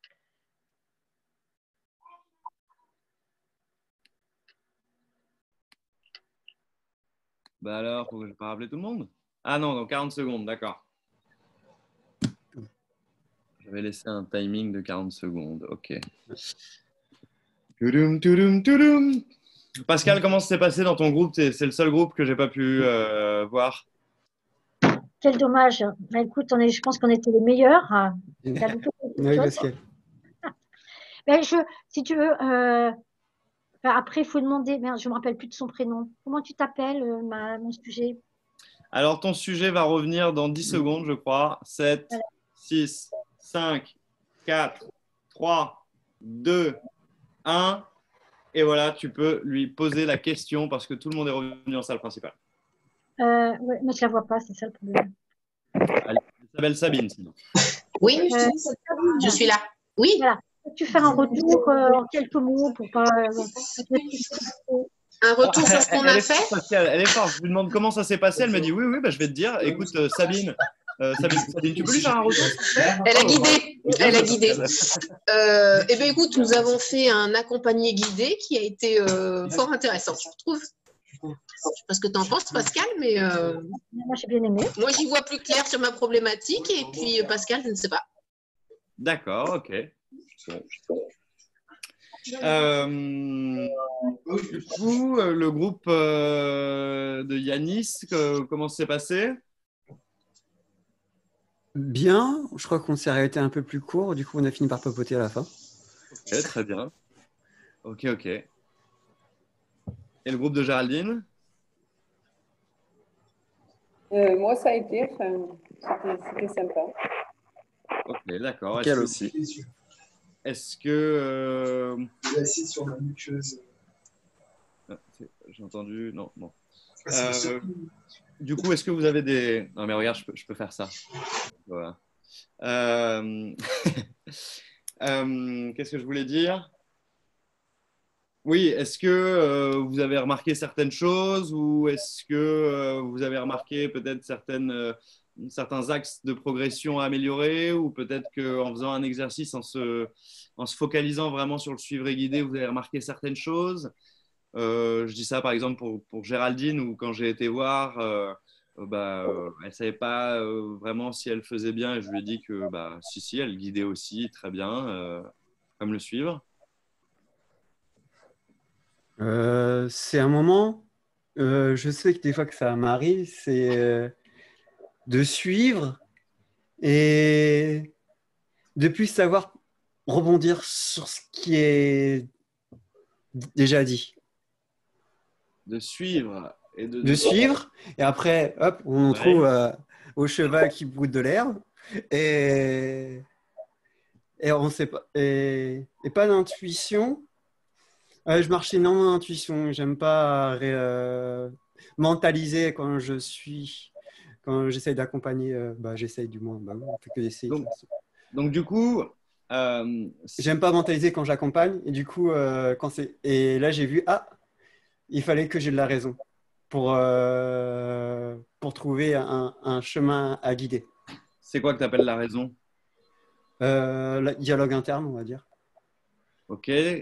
Bah alors, pourquoi j'ai pas rappelé tout le monde? Ah non, dans quarante secondes, d'accord. J'avais laissé un timing de quarante secondes, ok. Toudoum, toudoum, toudoum. Pascal, comment ça s'est passé dans ton groupe? C'est c'est le seul groupe que j'ai pas pu euh, voir. Quel dommage. Bah, écoute, on est, je pense qu'on était les meilleurs. T'as loupé quelque Oui, chose. Pascal. Ben, je, si tu veux, euh, ben, après, il faut demander. Merde, je ne me rappelle plus de son prénom. Comment tu t'appelles, euh, ma- mon sujet? Alors, ton sujet va revenir dans dix secondes, je crois. sept, Voilà. six, cinq, quatre, trois, deux, un. Et voilà, tu peux lui poser la question parce que tout le monde est revenu en salle principale. Euh, ouais, mais je la vois pas, c'est ça le problème. Elle s'appelle Sabine, sinon. Oui, Euh, je suis là. Oui. Voilà. Peux-tu faire un retour euh, en quelques mots pour pas. Euh, Un retour sur ce qu'on elle, a est fait. forte, Pascal, elle est forte. Je lui demande comment ça s'est passé. Elle me dit oui, oui, bah, je vais te dire. Écoute, euh, Sabine, euh, Sabine, Sabine, tu peux lui faire un retour? Elle a guidé. Elle a guidé. Euh, eh bien, écoute, nous avons fait un accompagné guidé qui a été euh, fort intéressant, je trouve. Je sais pas ce que tu en penses, Pascal, mais euh, moi, j'ai bien aimé. Moi, j'y vois plus clair sur ma problématique. Et puis, Pascal, je ne sais pas. D'accord, ok. Euh, du coup, le groupe euh, de Yanis, que, comment ça s'est passé? Bien, je crois qu'on s'est arrêté un peu plus court, du coup on a fini par papoter à la fin. Ok, très bien. Ok, ok. Et le groupe de Géraldine? Euh, moi, ça a été, enfin, c'était sympa. Ok, d'accord. Quel Est-ce aussi. que, est-ce que euh... assis sur ma muqueuse. Ah, j'ai entendu. Non, non. Euh, du coup, est-ce que vous avez des. Non, mais regarde, je peux, je peux faire ça. Voilà. Euh... euh, Qu'est-ce que je voulais dire? Oui, est-ce que euh, vous avez remarqué certaines choses ou est-ce que euh, vous avez remarqué peut-être certaines, euh, certains axes de progression à améliorer ou peut-être qu'en faisant un exercice, en se, en se focalisant vraiment sur le suivre et guider, vous avez remarqué certaines choses? Euh, je dis ça par exemple pour, pour Géraldine où quand j'ai été voir, euh, bah, euh, elle ne savait pas euh, vraiment si elle faisait bien et je lui ai dit que bah, si, si, elle guidait aussi très bien, euh, comme le suivre. Euh, c'est un moment, euh, je sais que des fois que ça m'arrive, c'est euh, de suivre et de plus savoir rebondir sur ce qui est déjà dit. De suivre et de, De suivre, et après, hop, on Ouais. trouve euh, au cheval qui broute de l'herbe, et, et on sait pas, et, et pas d'intuition. Euh, je marche énormément d'intuition. J'aime pas euh, mentaliser quand je suis, quand j'essaye d'accompagner. Euh, bah, j'essaye du moins. Bah, on fait que d'essayer. Donc, donc du coup, euh, j'aime pas mentaliser quand j'accompagne. Et du coup, euh, quand c'est et là j'ai vu ah, il fallait que j'ai de la raison pour euh, pour trouver un, un chemin à guider. C'est quoi que tu appelles la raison? Euh, le dialogue interne, on va dire. Ok. Euh,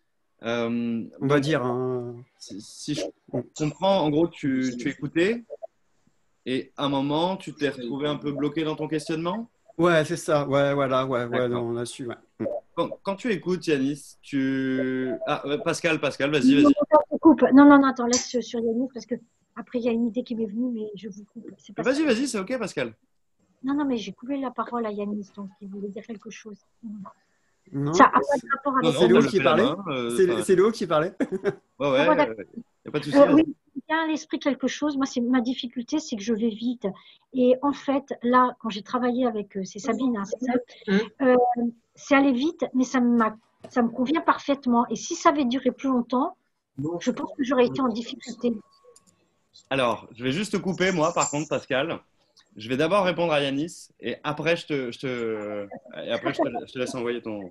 on donc, va dire. Hein... Si, si je comprends, en gros, tu, tu écoutais et à un moment, tu t'es retrouvé un peu bloqué dans ton questionnement? Ouais, c'est ça. Ouais, voilà, ouais, ouais, non, on a su. Ouais. Quand, quand tu écoutes, Yanis, tu. Ah, Pascal, Pascal, vas-y, vas-y. Non, non, non, attends, laisse sur Yanis parce que après il y a une idée qui m'est venue, mais je vous coupe. Vas-y, vas-y, c'est ok, Pascal. Non, non, mais j'ai coupé la parole à Yanis, donc il voulait dire quelque chose. Non, ça a pas de rapport avec. C'est Léo qui parlait. Euh, c'est Léo qui parlait. Ouais, ouais. Il euh, n'y a pas de souci. Euh, oui, il y a à l'esprit quelque chose. Moi, c'est ma difficulté, c'est que je vais vite. Et en fait, là, quand j'ai travaillé avec, c'est Sabine, hein, c'est ça. Mmh. Euh, c'est aller vite, mais ça m'a, ça me convient parfaitement. Et si ça avait duré plus longtemps, je pense que j'aurais été en difficulté. Alors, je vais juste te couper, moi, par contre, Pascal. Je vais d'abord répondre à Yanis et après, je te, je te, et après, je te, je te laisse envoyer ton.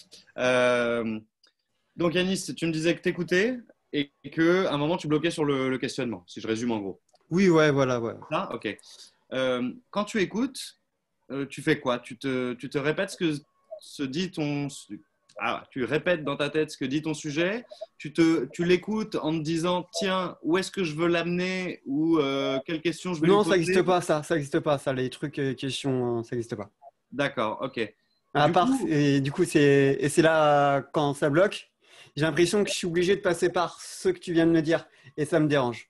Euh, donc, Yanis, tu me disais que tu écoutais et qu'à un moment, tu bloquais sur le, le questionnement, si je résume en gros. Oui, ouais, voilà, ouais. Ah, ok. Euh, quand tu écoutes, euh, tu fais quoi? Tu te, tu te répètes ce que se dit ton. Ah, tu répètes dans ta tête ce que dit ton sujet, tu, te, tu l'écoutes en te disant tiens, où est-ce que je veux l'amener ou euh, quelle question je vais non, lui poser. Non, ça n'existe pas, ça, ça n'existe pas, ça, les trucs, euh, questions, ça n'existe pas. D'accord, ok. À du part, coup... et du coup, c'est, et c'est là, quand ça bloque, j'ai l'impression que je suis obligé de passer par ce que tu viens de me dire et ça me dérange.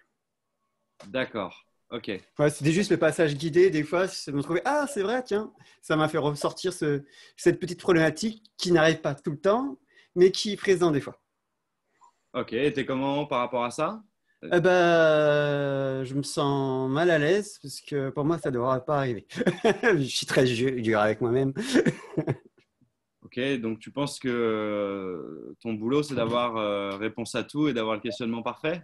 D'accord. Ok. Ouais, c'était juste le passage guidé. Des fois, je me trouvais ah c'est vrai tiens, ça m'a fait ressortir ce, cette petite problématique qui n'arrive pas tout le temps, mais qui est présente des fois. Ok. Et t'es comment par rapport à ça? Eh ben, je me sens mal à l'aise parce que pour moi ça ne devrait pas arriver. Je suis très dur avec moi-même. Ok, donc tu penses que euh, ton boulot, c'est d'avoir euh, réponse à tout et d'avoir le questionnement parfait?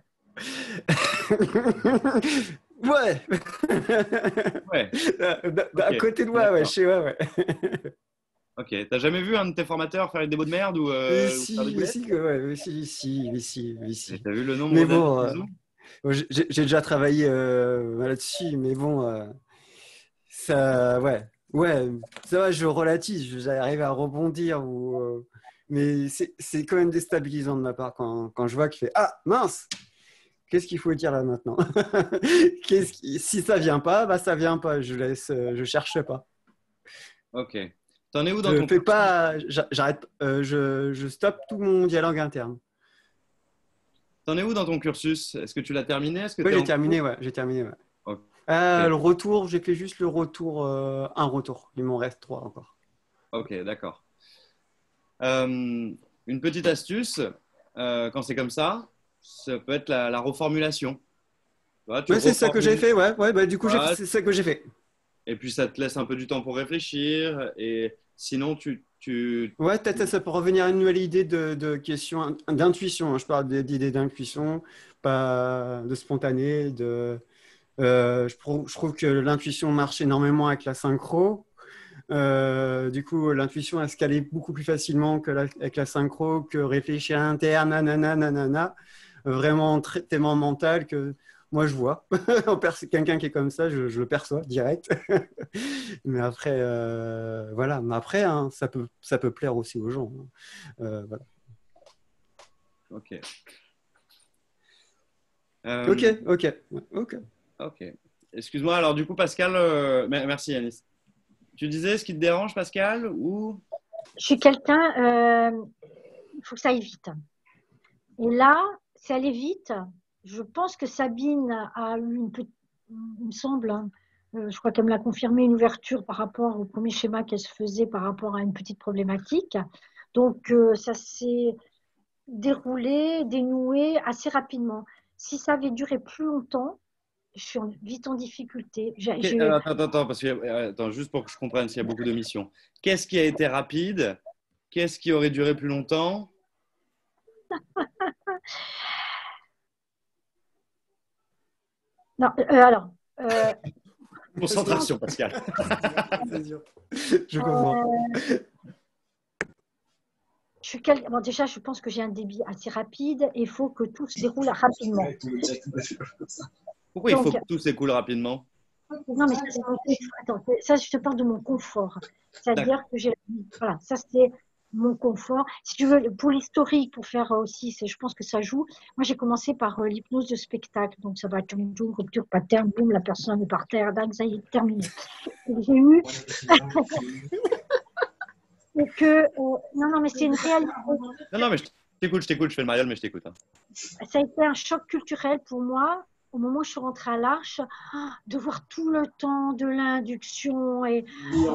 Ouais. Ouais. D'un Ok, côté de moi, ouais, je sais, ouais, ouais. Ok, t'as jamais vu un de tes formateurs faire une démo de merde ou, Mais euh, ou faire des si, mais boulettes? si, que- ouais, mais si, si, mais si, mais Et si. t'as vu le nombre Mais d'années bon, qu'ils euh, ont? bon, j'ai j'ai déjà travaillé euh, là-dessus, mais bon, euh, ça, ouais, ouais, ça va, je relativise, j'arrive à rebondir, ou, euh, mais c'est c'est quand même déstabilisant de ma part quand, quand je vois qu'il fait ah mince, qu'est-ce qu'il faut dire là maintenant? Qu'est-ce qui, si ça vient pas, bah ça vient pas, je laisse, euh, je cherche pas. Ok. T'en es où dans Je ton fais cursus? pas, j'a- j'arrête, euh, je, je stoppe tout mon dialogue interne. T'en es où dans ton cursus? Est-ce que tu l'as terminé? Est-ce que Oui, tu es j'ai en terminé, cours? ouais, j'ai terminé, ouais. Ok. Euh, le retour, j'ai fait juste le retour, euh, un retour. Il m'en reste trois encore. Ok, d'accord. Euh, une petite astuce, euh, quand c'est comme ça, ça peut être la, la reformulation. Tu vois, tu Ouais, c'est ça que j'ai reformules, fait, ouais, ouais, bah, du coup, j'ai- voilà, c'est ça que j'ai fait. et puis ça te laisse un peu du temps pour réfléchir. Et sinon, tu, tu... Ouais, peut-être ça peut revenir à une nouvelle idée de, de question, d'intuition, hein. Je parle d'idées d'intuition, pas de spontané. De, euh, je, trouve, je trouve que l'intuition marche énormément avec la synchro. Euh, du coup, l'intuition, elle se calait beaucoup plus facilement que la- avec la synchro, que réfléchir à l'interne, nanana, nanana. Vraiment très, tellement mental que moi, je vois. En pers- Quelqu'un qui est comme ça, je, je le perçois direct. Mais après, euh, voilà. Mais après, hein, ça peut, ça peut plaire aussi aux gens, hein. Euh, voilà. Ok. Ok, Euh, ok, ouais, ok. ok. Excuse-moi, alors du coup, Pascal, euh, mer- merci Yanis. Tu disais ce qui te dérange, Pascal, ou... Je suis quelqu'un, euh, il faut que ça aille vite. Et là, c'est aller vite. Je pense que Sabine a eu une petite, il me semble, hein, euh, je crois qu'elle me l'a confirmé, une ouverture par rapport au premier schéma qu'elle se faisait par rapport à une petite problématique. Donc, euh, ça s'est déroulé, dénoué assez rapidement. Si ça avait duré plus longtemps, je suis en- vite en difficulté. J'ai, Ok, j'ai- alors, attends, attends, attends, parce que, euh, attends, juste pour que je comprenne s'il y a beaucoup de missions. Qu'est-ce qui a été rapide? Qu'est-ce qui aurait duré plus longtemps? Non, euh, alors, euh, Concentration, Pascal. C'est sûr. Je comprends. euh, je suis quel- bon, déjà, je pense que j'ai un débit assez rapide et il faut que tout se déroule rapidement. Pourquoi il faut Donc, que tout s'écoule rapidement? non, mais ça, c'est mon confort. Attends, ça, je te parle de mon confort. D'accord. C'est-à-dire que j'ai. Voilà, ça, c'est mon confort. Si tu veux, pour l'historique, pour faire aussi, c'est, je pense que ça joue. Moi, j'ai commencé par euh, l'hypnose de spectacle. Donc, ça va, tchoum, tchoum, rupture pattern, boum, la personne est par terre, dingue, ça y est, terminé. Et j'ai eu. Et que. euh, non, non, mais c'est une réalité. Non, non, mais je t'écoute, je t'écoute, je fais le mariole, mais je t'écoute, hein. Ça a été un choc culturel pour moi. Au moment où je suis rentrée à l'Arche, ah, de voir tout le temps de l'induction et, et-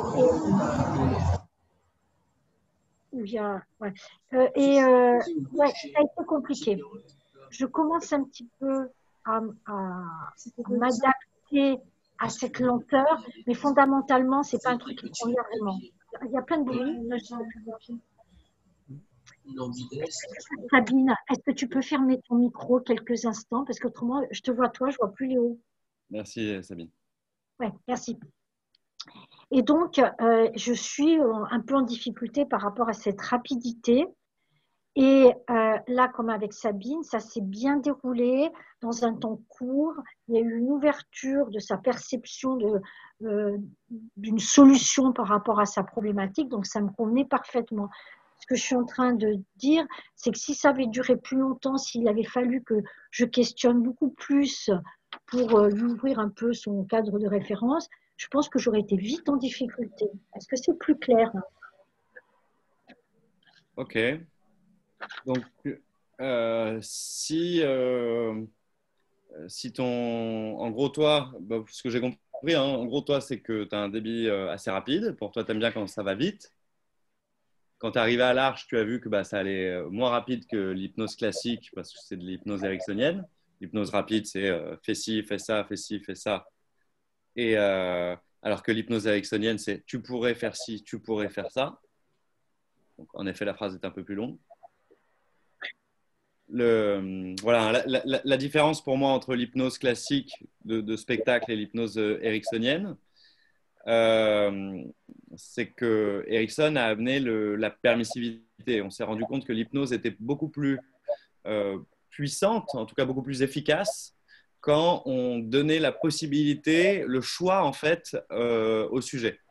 où il y a, ouais. Euh, et euh, ouais, ça a été compliqué. Je commence un petit peu à, à- à m'adapter à cette lenteur, mais fondamentalement, c'est pas un truc qui me convient vraiment. Il y a plein de bruit. Sabine, est-ce que tu peux fermer ton micro quelques instants? Parce qu'autrement, je te vois toi, je vois plus Léo. Merci, Sabine. Ouais, merci. Et donc, euh, je suis euh, un peu en difficulté par rapport à cette rapidité. Et euh, là, comme avec Sabine, ça s'est bien déroulé dans un temps court. Il y a eu une ouverture de sa perception de, euh, d'une solution par rapport à sa problématique. Donc, ça me convenait parfaitement. Ce que je suis en train de dire, c'est que si ça avait duré plus longtemps, s'il avait fallu que je questionne beaucoup plus pour euh, lui ouvrir un peu son cadre de référence, je pense que j'aurais été vite en difficulté. Est-ce que c'est plus clair? Ok. Donc, euh, si, euh, si ton. En gros, toi, bah, ce que j'ai compris, hein, en gros, toi, c'est que tu as un débit euh, assez rapide. Pour toi, tu aimes bien quand ça va vite. Quand tu es arrivé à l'Arche, tu as vu que bah, ça allait euh, moins rapide que l'hypnose classique parce que c'est de l'hypnose ericksonienne. L'hypnose rapide, c'est euh, fais ci, fais ça, fais ci, fais ça. Et euh, alors que l'hypnose ericksonienne, c'est tu pourrais faire ci, tu pourrais faire ça. Donc, en effet, la phrase est un peu plus longue. Le, voilà, la, la, la différence pour moi entre l'hypnose classique de, de spectacle et l'hypnose ericksonienne, euh, c'est que Erickson a amené le, la permissivité. On s'est rendu compte que l'hypnose était beaucoup plus euh, puissante, en tout cas beaucoup plus efficace, quand on donnait la possibilité, le choix en fait euh, au sujet.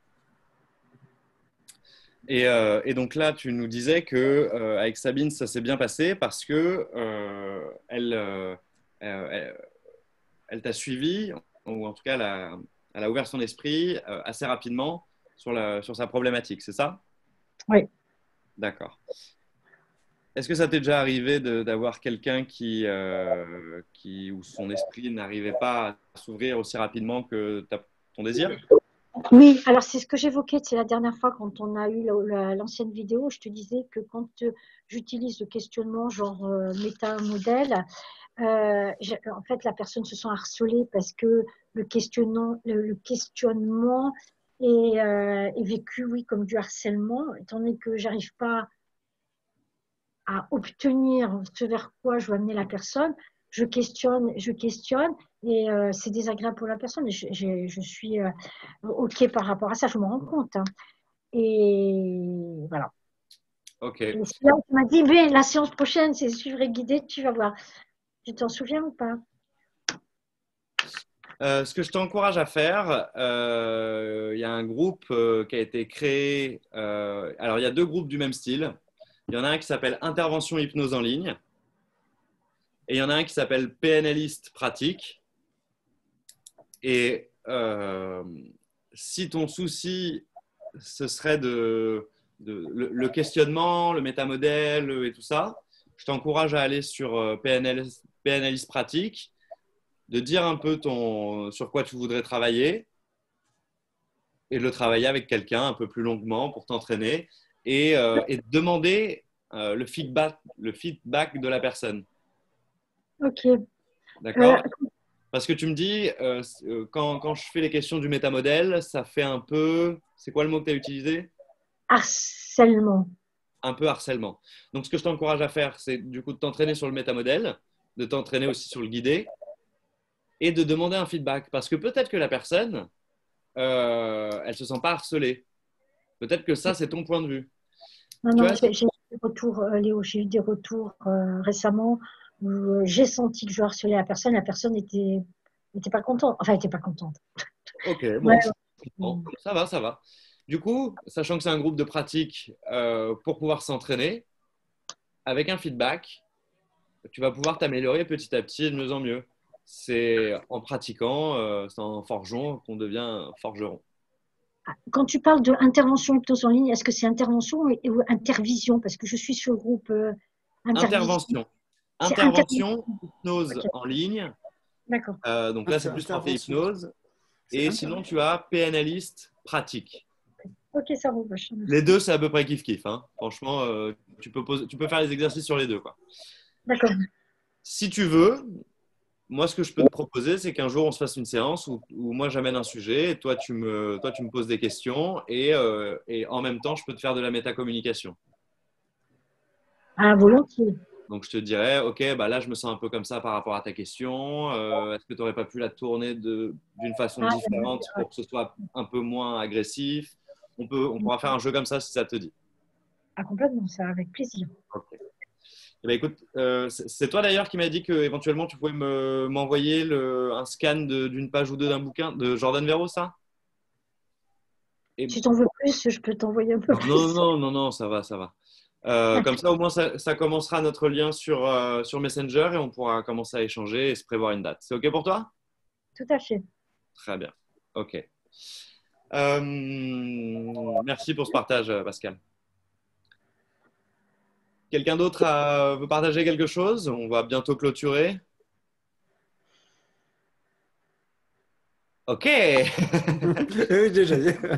Et, euh, et donc là, tu nous disais que euh, avec Sabine, ça s'est bien passé parce que euh, elle, euh, elle, elle t'a suivi, ou en tout cas, elle a, elle a ouvert son esprit euh, assez rapidement sur, la, sur sa problématique, c'est ça? Oui. D'accord. Est-ce que ça t'est déjà arrivé d'avoir quelqu'un qui, euh, qui, où son esprit n'arrivait pas à s'ouvrir aussi rapidement que ta, ton désir? Oui, alors c'est ce que j'évoquais, c'est la dernière fois quand on a eu l'ancienne vidéo, je te disais que quand euh, j'utilise le questionnement genre euh, méta-modèle, euh, en fait la personne se sent harcelée parce que le questionnement, le, le questionnement est, euh, est vécu, oui, comme du harcèlement, étant donné que j'arrive pas à obtenir ce vers quoi je veux amener la personne. Je questionne, je questionne et euh, c'est désagréable pour la personne. Je, je, je suis euh, OK par rapport à ça, je me rends compte. Hein. Et voilà. Ok. Et là, tu m'as dit, mais la séance prochaine, c'est suivre et guider, tu vas voir. Tu t'en souviens ou pas? Euh, ce que je t'encourage à faire, euh, il y a un groupe euh, qui a été créé. Euh, alors, il y a deux groupes du même style. Il y en a un qui s'appelle Intervention Hypnose en ligne et il y en a un qui s'appelle P N Liste Pratique. Et euh, si ton souci, ce serait de, de le, le questionnement, le métamodèle et tout ça, je t'encourage à aller sur P N Liste Pratique, de dire un peu ton, sur quoi tu voudrais travailler et de le travailler avec quelqu'un un peu plus longuement pour t'entraîner et, euh, et demander euh, le, feedback, le feedback de la personne. Ok. D'accord? Euh, Parce que tu me dis, euh, quand, quand je fais les questions du métamodèle, ça fait un peu… C'est quoi le mot que tu as utilisé? Harcèlement. Un peu harcèlement. Donc, ce que je t'encourage à faire, c'est du coup de t'entraîner sur le métamodèle, de t'entraîner aussi sur le guidé et de demander un feedback. Parce que peut-être que la personne, euh, elle ne se sent pas harcelée. Peut-être que ça, c'est ton point de vue. Non, Tu non, vois, j'ai eu des retours, euh, Léo, j'ai eu des retours euh, récemment où euh, j'ai senti que je harcelais la personne. La personne n'était était pas contente. Enfin, elle n'était pas contente. ok, bon, Ouais, je comprends. Ça va, ça va. Du coup, sachant que c'est un groupe de pratique euh, pour pouvoir s'entraîner, avec un feedback, tu vas pouvoir t'améliorer petit à petit de mieux en mieux. C'est en pratiquant, euh, c'est en forgeant qu'on devient forgeron. quand tu parles d'intervention hypnose en ligne, est-ce que c'est intervention ou, ou intervision? Parce que je suis sur le groupe euh, intervision. Intervention. C'est Intervention, hypnose Ok. en ligne. D'accord. Euh, donc Ah, là, c'est c'est plus porté intervention. hypnose. C'est Et inter- sinon, tu as P N Liste pratique. Ok, ça roule. bah, je- Les deux, c'est à peu près kiff-kiff. Hein. Franchement, euh, tu, peux poser, tu peux faire les exercices sur les deux, quoi. D'accord. Si tu veux, moi, ce que je peux te proposer, c'est qu'un jour, on se fasse une séance où, où moi, j'amène un sujet et toi, tu me, toi, tu me poses des questions et, euh, et en même temps, je peux te faire de la métacommunication. Ah, volontiers. Donc, je te dirais, OK, bah là, je me sens un peu comme ça par rapport à ta question. Euh, Est-ce que tu n'aurais pas pu la tourner de- d'une façon Ah, différente pour que ce soit un peu moins agressif? On peut, on pourra faire un jeu comme ça si ça te dit. ah, complètement, ça, avec plaisir. OK. Eh ben, écoute, euh, c'est c'est toi d'ailleurs qui m'as dit que éventuellement tu pouvais me- m'envoyer le- un scan de- d'une page ou deux d'un bouquin de Jordan Verro, ça? Et- Si tu en veux plus, je peux t'envoyer un peu Non, non, plus. non, non, non, ça va, ça va. Euh, comme ça, au moins, ça, ça commencera notre lien sur, euh, sur Messenger et on pourra commencer à échanger et se prévoir une date. C'est OK pour toi? Tout à fait. Très bien. OK. Euh, merci pour ce partage, Pascal. Quelqu'un d'autre a- veut partager quelque chose? On va bientôt clôturer. OK. Oui, déjà.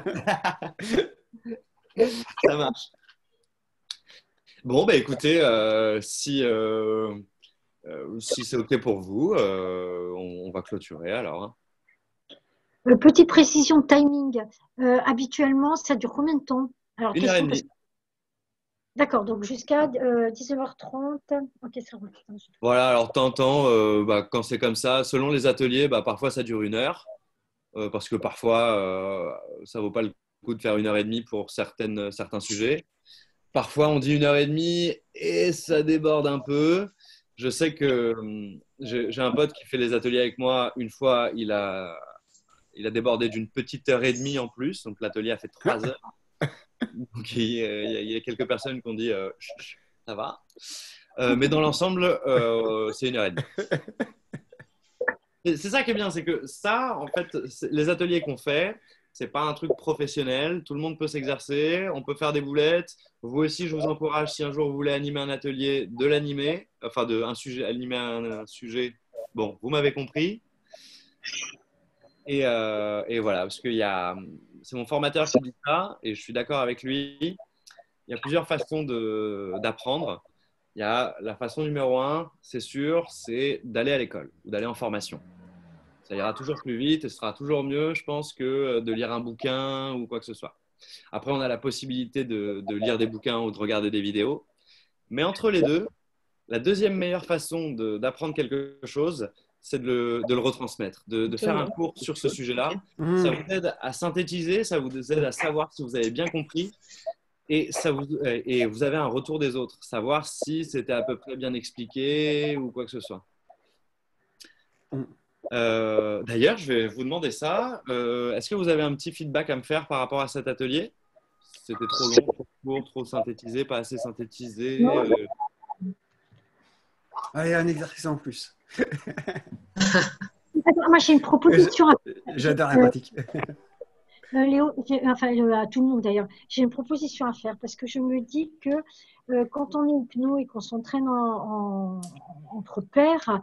Ça marche. Bon, bah écoutez, euh, si, euh, euh, si c'est OK pour vous, euh, on, on va clôturer alors. Hein. Euh, petite précision timing. Euh, habituellement, ça dure combien de temps? Alors, Une heure et question parce demie. D'accord, donc jusqu'à euh, dix-neuf heures trente. Ok, ça roule. Voilà, alors t'entends, euh, bah, quand c'est comme ça, selon les ateliers, bah, parfois ça dure une heure, euh, parce que parfois euh, ça vaut pas le coup de faire une heure et demie pour certaines, certains sujets. Parfois on dit une heure et demie et ça déborde un peu. Je sais que hum, j'ai j'ai un pote qui fait les ateliers avec moi. Une fois, il a, il a débordé d'une petite heure et demie en plus, donc l'atelier a fait trois heures. Donc il y, a, il y a quelques personnes qui ont dit euh, Chut, chut, ça va. Euh, mais dans l'ensemble, euh, c'est une heure et demie. Et c'est ça qui est bien, c'est que ça, en fait, c'est- les ateliers qu'on fait, c'est pas un truc professionnel. Tout le monde peut s'exercer, on peut faire des boulettes. Vous aussi, je vous encourage, si un jour vous voulez animer un atelier, de l'animer, enfin de un sujet, animer un, un sujet. Bon, vous m'avez compris. Et, euh, et voilà, parce que il y a, c'est mon formateur qui dit ça, et je suis d'accord avec lui. Il y a plusieurs façons de, d'apprendre. Il y a la façon numéro un, c'est sûr, c'est d'aller à l'école ou d'aller en formation. Ça ira toujours plus vite et ce sera toujours mieux, je pense, que de lire un bouquin ou quoi que ce soit. Après, on a la possibilité de, de lire des bouquins ou de regarder des vidéos. Mais entre les deux, la deuxième meilleure façon de- d'apprendre quelque chose, c'est de le, de le retransmettre, de, de faire un cours sur ce sujet-là. Ça Mmh. vous aide à synthétiser, ça vous aide à savoir si vous avez bien compris et, ça vous, et vous avez un retour des autres, savoir si c'était à peu près bien expliqué ou quoi que ce soit. Euh, d'ailleurs, je vais vous demander ça. Euh, est-ce que vous avez un petit feedback à me faire par rapport à cet atelier? C'était trop long, trop court, trop synthétisé, pas assez synthétisé. Non. euh, Allez, un exercice en plus. Attends, moi, j'ai une proposition à J'adore la euh, pratique. euh, Léo, j'ai- enfin euh, à tout le monde d'ailleurs. J'ai une proposition à faire parce que je me dis que euh, quand on est hypno et qu'on s'entraîne en, en- entre pairs,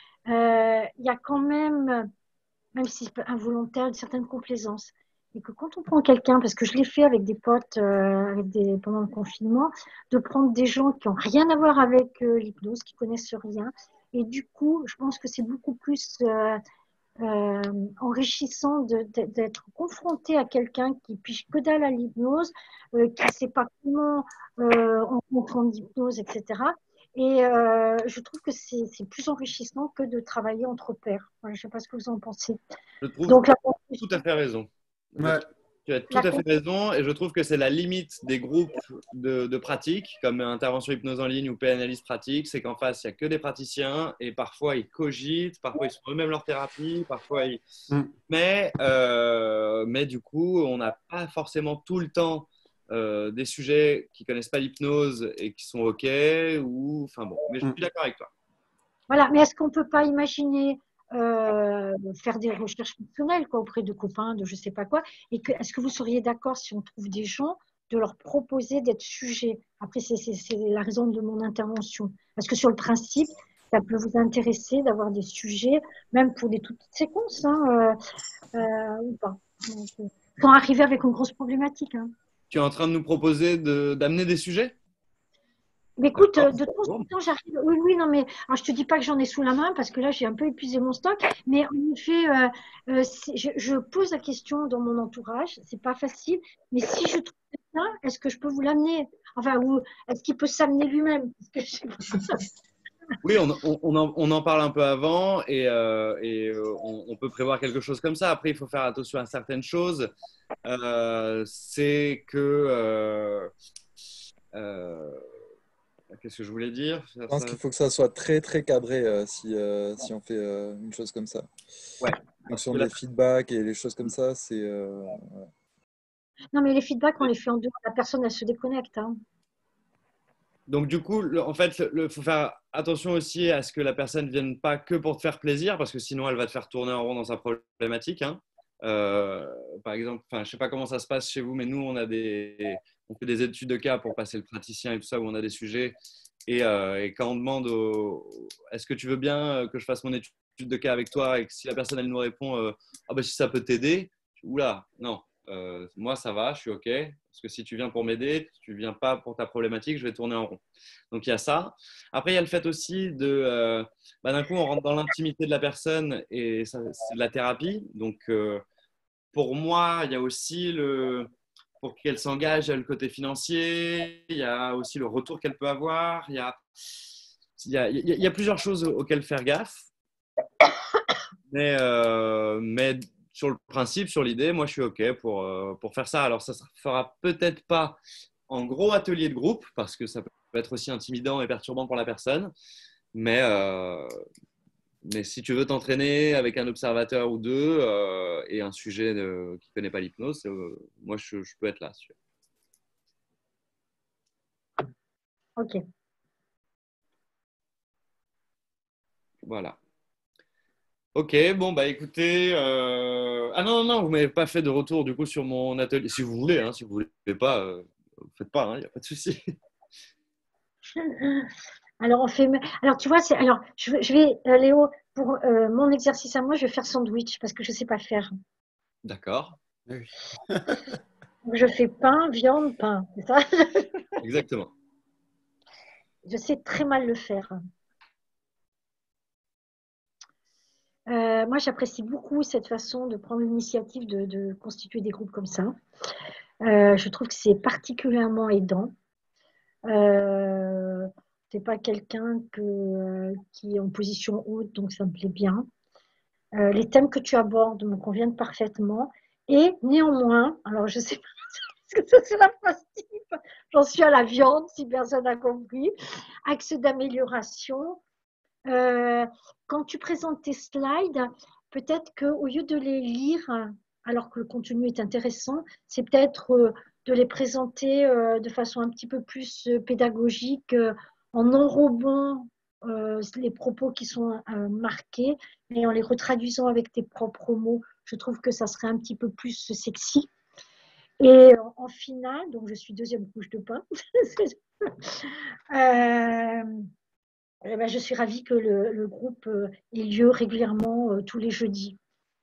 euh, il y a quand même, même si c'est involontaire, une certaine complaisance. Et que quand on prend quelqu'un, parce que je l'ai fait avec des potes euh, avec des, pendant le confinement, de prendre des gens qui n'ont rien à voir avec euh, l'hypnose, qui connaissent rien. Et du coup, je pense que c'est beaucoup plus euh, euh, enrichissant de- de- d'être confronté à quelqu'un qui piche que dalle à l'hypnose, euh, qui ne sait pas comment euh, on comprend l'hypnose, et cetera. Et euh, je trouve que c'est c'est plus enrichissant que de travailler entre pairs. Voilà, je ne sais pas ce que vous en pensez. Je trouve Donc, la, tout à fait raison. Je Ouais. trouve- Tu as tout la, à fait raison et je trouve que c'est la limite des groupes de, de pratique comme intervention hypnose en ligne ou P-analyse pratique, c'est qu'en face, il n'y a que des praticiens et parfois ils cogitent, parfois ils font eux-mêmes leur thérapie, parfois ils... Mm. Mais, euh, mais du coup, on n'a pas forcément tout le temps euh, des sujets qui ne connaissent pas l'hypnose et qui sont OK ou... Enfin bon, mais je suis Mm. d'accord avec toi. voilà. Mais est-ce qu'on ne peut pas imaginer euh, faire des recherches fonctionnelles quoi, auprès de copains, de je ne sais pas quoi, et que, est-ce que vous seriez d'accord si on trouve des gens de leur proposer d'être sujets? Après, c'est c'est- c'est la raison de mon intervention. Parce que sur le principe, ça peut vous intéresser d'avoir des sujets, même pour des toutes petites séquences, hein, euh, euh, ou pas. Donc, euh, sans arriver avec une grosse problématique. Hein. Tu es en train de nous proposer de- d'amener des sujets? Mais écoute, euh, D'accord. de temps en Bon. temps, j'arrive. Oui, oui, non, mais alors, je te dis pas que j'en ai sous la main parce que là, j'ai un peu épuisé mon stock. Mais en effet, euh, euh, c'est- je, je pose la question dans mon entourage. C'est pas facile. Mais si je trouve ça, est-ce que je peux vous l'amener? Enfin, ou est-ce qu'il peut s'amener lui-même? Parce que je sais pas. Oui, on, on- on en, on en parle un peu avant et, euh, et, euh, on, on peut prévoir quelque chose comme ça. Après, il faut faire attention à certaines choses. Euh, c'est que... euh, euh, qu'est-ce que je voulais dire? Je pense qu'il faut que ça soit très très cadré euh, si, euh, si on fait euh, une chose comme ça. Ouais. En Parce fonction que là- des feedbacks et les choses comme ça, c'est. euh, Non, mais les feedbacks, on les fait en dehors. La personne, elle se déconnecte. Hein. Donc, du coup, le- en fait, il faut faire attention aussi à ce que la personne ne vienne pas que pour te faire plaisir, parce que sinon, elle va te faire tourner en rond dans sa problématique. Hein. Euh, par exemple, enfin, je ne sais pas comment ça se passe chez vous, mais nous, on a des, on fait des études de cas pour passer le praticien et tout ça, où on a des sujets. Et, euh, et quand on demande au, est-ce que tu veux bien que je fasse mon étude de cas avec toi, et que si la personne, elle nous répond, euh, ah ben, si ça peut t'aider, oula, non. Euh, moi, ça va, je suis OK. Parce que si tu viens pour m'aider, tu ne viens pas pour ta problématique, je vais tourner en rond. Donc, il y a ça. Après, il y a le fait aussi de... Euh, bah, d'un coup, on rentre dans l'intimité de la personne et ça, c'est de la thérapie. Donc, euh, pour moi, il y a aussi le, pour qu'elle s'engage, il y a le côté financier, il y a aussi le retour qu'elle peut avoir, il y a, il y a, il y a plusieurs choses auxquelles faire gaffe. Mais, euh, mais sur le principe, sur l'idée, moi, je suis OK pour, euh, pour faire ça. Alors, ça ne se fera peut-être pas en gros atelier de groupe, parce que ça peut être aussi intimidant et perturbant pour la personne. Mais, euh, mais si tu veux t'entraîner avec un observateur ou deux euh, et un sujet de, qui ne connaît pas l'hypnose, euh, moi, je, je peux être là. OK. Voilà. Ok, bon, bah écoutez. Euh... Ah non, non, non, vous ne m'avez pas fait de retour du coup sur mon atelier. Si vous voulez, hein, si vous ne voulez pas, euh, vous ne faites pas, il hein, n'y a pas de souci. Alors, on fait. Alors, tu vois, c'est. Alors, je, je vais, euh, Léo, pour euh, mon exercice à moi, je vais faire sandwich parce que je ne sais pas faire. D'accord. Oui. Donc, je fais pain, viande, pain. C'est ça? Exactement. Je sais très mal le faire. Euh, moi, j'apprécie beaucoup cette façon de prendre l'initiative de, de constituer des groupes comme ça. Euh, je trouve que c'est particulièrement aidant. Euh, c'est pas quelqu'un que, euh, qui est en position haute, donc ça me plaît bien. Euh, les thèmes que tu abordes me conviennent parfaitement. Et néanmoins, alors je sais pas ce que ça sera facile, j'en suis à la viande, si personne n'a compris. Axe d'amélioration. Euh, quand tu présentes tes slides, peut-être qu'au lieu de les lire, alors que le contenu est intéressant, c'est peut-être euh, de les présenter euh, de façon un petit peu plus euh, pédagogique, euh, en enrobant euh, les propos qui sont euh, marqués et en les retraduisant avec tes propres mots. Je trouve que ça serait un petit peu plus sexy. Et en, en finale, donc je suis deuxième couche de pain. euh, Eh ben, je suis ravie que le, le groupe euh, ait lieu régulièrement euh, tous les jeudis.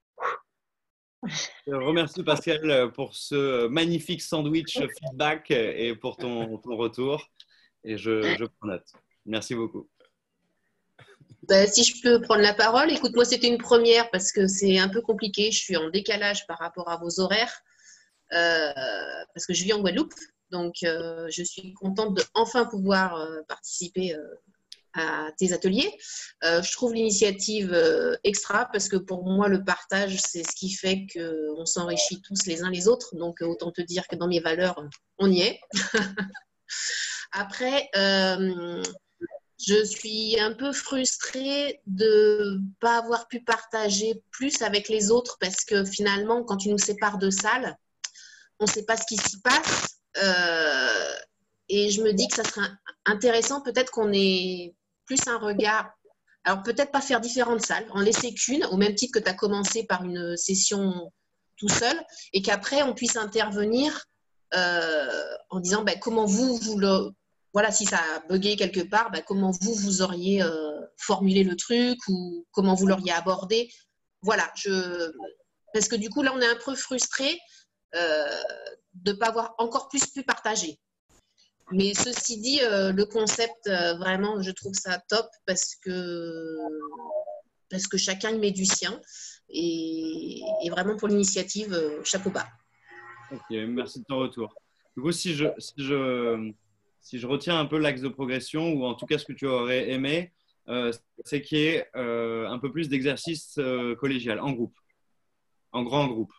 Je remercie Pascal pour ce magnifique sandwich feedback et pour ton, ton retour. Et je, je prends note. Merci beaucoup. Bah, si je peux prendre la parole, écoute, moi c'était une première parce que c'est un peu compliqué. Je suis en décalage par rapport à vos horaires euh, parce que je vis en Guadeloupe. Donc, euh, je suis contente de enfin pouvoir euh, participer euh, à tes ateliers. Euh, je trouve l'initiative euh, extra parce que pour moi, le partage, c'est ce qui fait qu'on s'enrichit tous les uns les autres. Donc, autant te dire que dans mes valeurs, on y est. Après, euh, je suis un peu frustrée de ne pas avoir pu partager plus avec les autres parce que finalement, quand tu nous sépares de salles, on ne sait pas ce qui s'y passe. Euh, et je me dis que ça serait intéressant peut-être qu'on ait plus un regard. Alors, peut-être pas faire différentes salles, en laisser qu'une, au même titre que tu as commencé par une session tout seul, et qu'après, on puisse intervenir euh, en disant ben, comment vous, vous le... Voilà, si ça a bugué quelque part, ben, comment vous, vous auriez euh, formulé le truc ou comment vous l'auriez abordé. Voilà, je... parce que du coup, là, on est un peu frustré euh, de ne pas avoir encore plus pu partager. Mais ceci dit, euh, le concept, euh, vraiment, je trouve ça top parce que, parce que chacun y met du sien. Et, et vraiment, pour l'initiative, euh, chapeau bas. Ok, merci de ton retour. Du coup, si je, si je, si je retiens un peu l'axe de progression, ou en tout cas ce que tu aurais aimé, euh, c'est qu'il y ait euh, un peu plus d'exercice euh, collégial, en groupe, en grand groupe.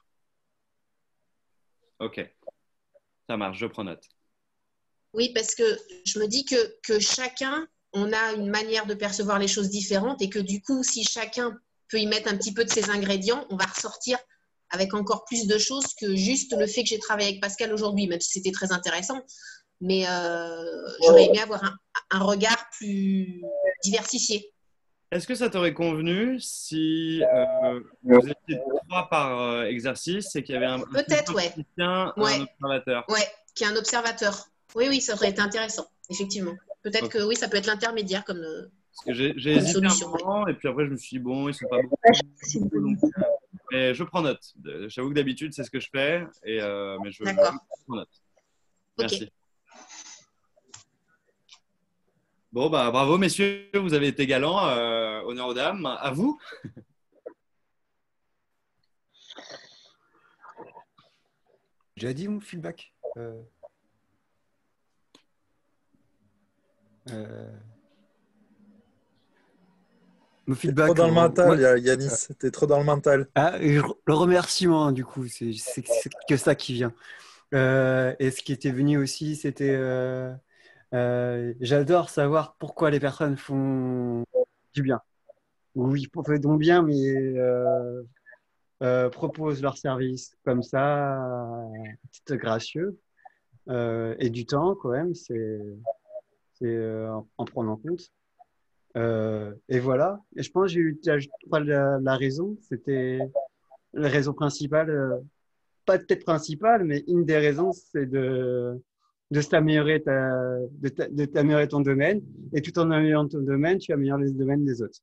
Ok, ça marche, je prends note. Oui, parce que je me dis que, que chacun, on a une manière de percevoir les choses différentes et que du coup, si chacun peut y mettre un petit peu de ses ingrédients, on va ressortir avec encore plus de choses que juste le fait que j'ai travaillé avec Pascal aujourd'hui, même si c'était très intéressant. Mais euh, j'aurais aimé avoir un, un regard plus diversifié. Est-ce que ça t'aurait convenu si euh, vous étiez trois par euh, exercice et qu'il y avait un, Peut-être, ouais. un ouais. observateur? Ouais, qu'il y ait un observateur. Oui, oui, ça aurait été intéressant, effectivement. Peut-être okay. que oui, ça peut être l'intermédiaire comme, Parce que j'ai, j'ai hésité solution, un moment, ouais. Et puis après je me suis dit, bon, ils sont pas beaucoup. Donc, mais je prends note. J'avoue que d'habitude, c'est ce que je fais, et, euh, mais je, je prends note. Merci. Okay. Bon, bah, bravo, messieurs, vous avez été galants. Euh, honneur aux dames. À vous. déjà dit mon feedback. Euh... Euh... Mon feedback. Trop dans le en- mental, ouais. Ya- Yanis. T'es trop dans le mental. Ah, et le remerciement, du coup, c'est c'est- c'est que ça qui vient. Euh, et ce qui était venu aussi, c'était euh, euh, j'adore savoir pourquoi les personnes font du bien. Oui, pour faire du bien, mais euh, euh, proposent leur service comme ça, euh, titre gracieux, euh, et du temps quand même, c'est c'est, euh, en, en prendre en compte. Euh, et voilà. Et je pense que j'ai eu je crois, la, la raison. C'était la raison principale, euh, pas peut-être principale, mais une des raisons, c'est de de s'améliorer ta, de ta- de t'améliorer ton domaine. Et tout en améliorant ton domaine, tu améliores les domaines des autres.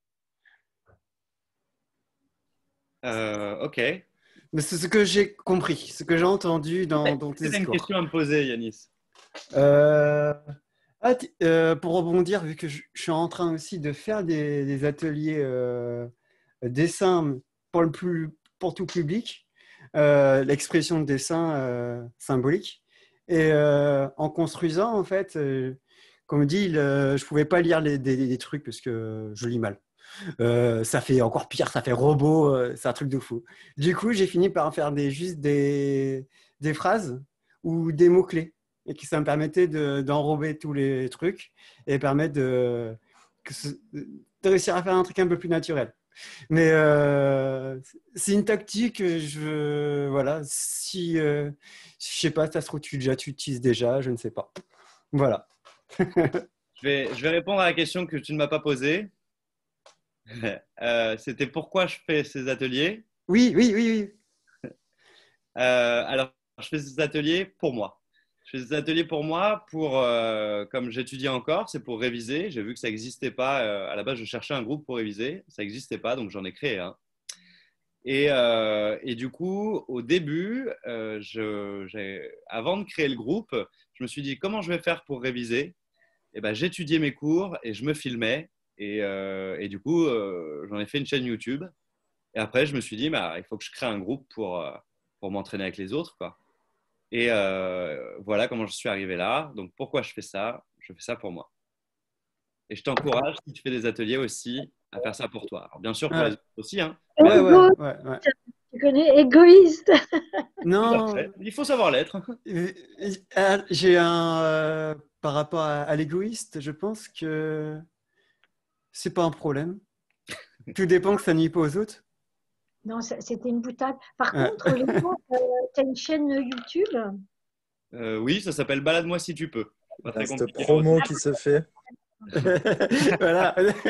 Euh, ok. Mais c'est ce que j'ai compris, ce que j'ai entendu dans, dans Est-ce tes que tu as une discours. question à me poser, Yanis? Euh, ah, t- euh, pour rebondir, vu que je, je suis en train aussi de faire des, des ateliers euh, dessin pour, le plus, pour tout public, euh, l'expression de dessin euh, symbolique. Et euh, en construisant, en fait, euh, comme dit, il, euh, je ne pouvais pas lire les, des, des trucs parce que je lis mal. Euh, ça fait encore pire, ça fait robot, euh, c'est un truc de fou. Du coup, j'ai fini par faire des, juste des, des phrases ou des mots-clés et qui ça me permettait de, d'enrober tous les trucs et permettre de, que ce- de réussir à faire un truc un peu plus naturel. Mais euh, c'est une tactique, je, voilà, si, euh, je sais pas, ça se trouve, tu, déjà, tu utilises déjà, je ne sais pas. Voilà. Je vais, je vais répondre à la question que tu ne m'as pas posée. Euh, C'était pourquoi je fais ces ateliers. Oui, oui, oui, oui. Euh, alors, je fais ces ateliers pour moi. Je fais ces ateliers pour moi, pour, euh, comme j'étudie encore, c'est pour réviser. J'ai vu que ça n'existait pas. Euh, à la base, je cherchais un groupe pour réviser. Ça n'existait pas, donc j'en ai créé un. Et, euh, et du coup, au début, euh, je, j'ai- avant de créer le groupe, je me suis dit comment je vais faire pour réviser. Et ben, j'étudiais mes cours et je me filmais. Et, euh, et du coup, euh, j'en ai fait une chaîne YouTube. Et après, je me suis dit, bah, il faut que je crée un groupe pour, euh, pour m'entraîner avec les autres, quoi. Et euh, voilà comment je suis arrivé là. Donc, pourquoi je fais ça? Je fais ça pour moi. Et je t'encourage, si tu fais des ateliers aussi, à faire ça pour toi. Alors, bien sûr, pour les Ouais, autres aussi, hein. ouais, ouais, Égoïste, ouais, ouais. tu connais, égoïste. Tout à Non, fait. Il faut savoir l'être. euh, euh, j'ai un euh, par rapport à, à l'égoïste, je pense que c'est pas un problème. Tout dépend que ça nuit pas aux autres. Non, ça- c'était une boutade. Par Ouais. contre, Léo, tu as une chaîne YouTube. Euh, oui, ça s'appelle Balade-moi si tu peux. C'est pas Il y a très cette compliqué. promo qui se fait. Voilà.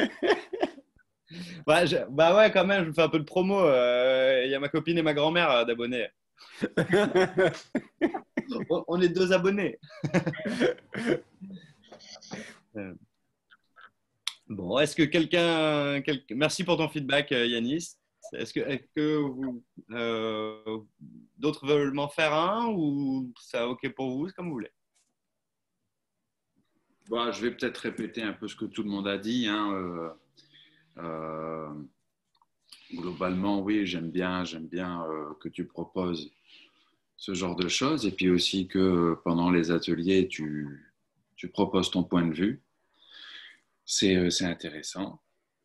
Ouais, je- bah ouais, quand même, je me fais un peu de promo. Euh, Il y a ma copine et ma grand-mère euh, d'abonnés. On, on est deux abonnés. Euh, Bon, est-ce que quelqu'un. quel- Merci pour ton feedback, euh, Yanis. Est-ce que, est-ce que vous, euh, d'autres veulent m'en faire un ou c'est OK pour vous? C'est comme vous voulez. Bon, je vais peut-être répéter un peu ce que tout le monde a dit, hein. Euh, euh, globalement, oui, j'aime bien, j'aime bien euh, que tu proposes ce genre de choses et puis aussi que euh, pendant les ateliers, tu, tu proposes ton point de vue. C'est, euh, c'est intéressant.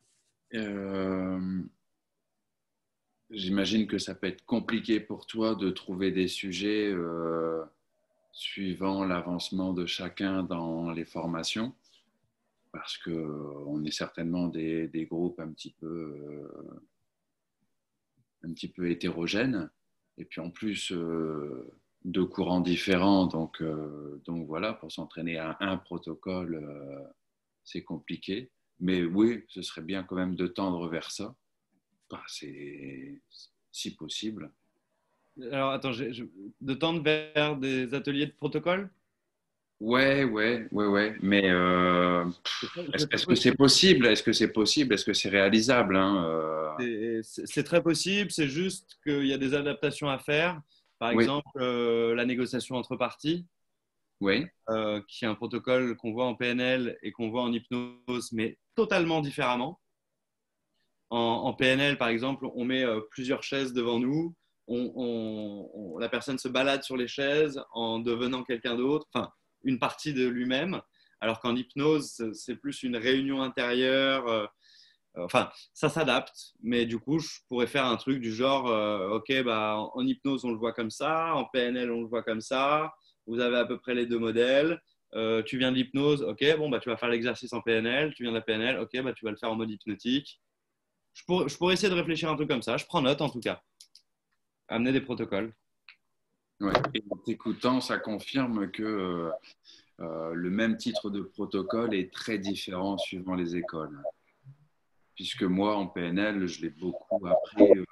Euh, j'imagine que ça peut être compliqué pour toi de trouver des sujets euh, suivant l'avancement de chacun dans les formations, parce qu'on est certainement des, des groupes un petit peu, euh, un petit peu hétérogènes, et puis en plus euh, de courants différents, donc, euh, donc voilà, pour s'entraîner à un protocole, euh, c'est compliqué. Mais oui, ce serait bien quand même de tendre vers ça, bah, c'est, si possible. Alors, attends, j'ai- je- de tendre vers des ateliers de protocole? Ouais, ouais, ouais, ouais. Mais euh, C'est pas- est-ce, c'est pas est-ce que c'est possible. possible? Est-ce que c'est possible? Est-ce que c'est réalisable, hein? Euh, C'est c'est- c'est très possible, c'est juste qu'il y a des adaptations à faire. Par Oui, exemple, euh, la négociation entre parties, oui, euh, qui est un protocole qu'on voit en P N L et qu'on voit en hypnose, mais totalement différemment. En, en P N L, par exemple, on met euh, plusieurs chaises devant nous, on, on, on, la personne se balade sur les chaises en devenant quelqu'un d'autre, enfin, une partie de lui-même, alors qu'en hypnose, c'est plus une réunion intérieure. Euh, enfin, ça s'adapte, mais du coup, je pourrais faire un truc du genre, euh, ok, bah, en, en hypnose, on le voit comme ça, en P N L, on le voit comme ça, vous avez à peu près les deux modèles. Euh, tu viens de l'hypnose, ok, bon, bah, tu vas faire l'exercice en P N L, tu viens de la P N L, ok, bah, tu vas le faire en mode hypnotique. Je, pour, je pourrais essayer de réfléchir un truc comme ça, je prends note en tout cas. Amener des protocoles. Ouais. Et en t'écoutant, ça confirme que euh, le même titre de protocole est très différent suivant les écoles. Puisque moi, en P N L, je l'ai beaucoup appris euh,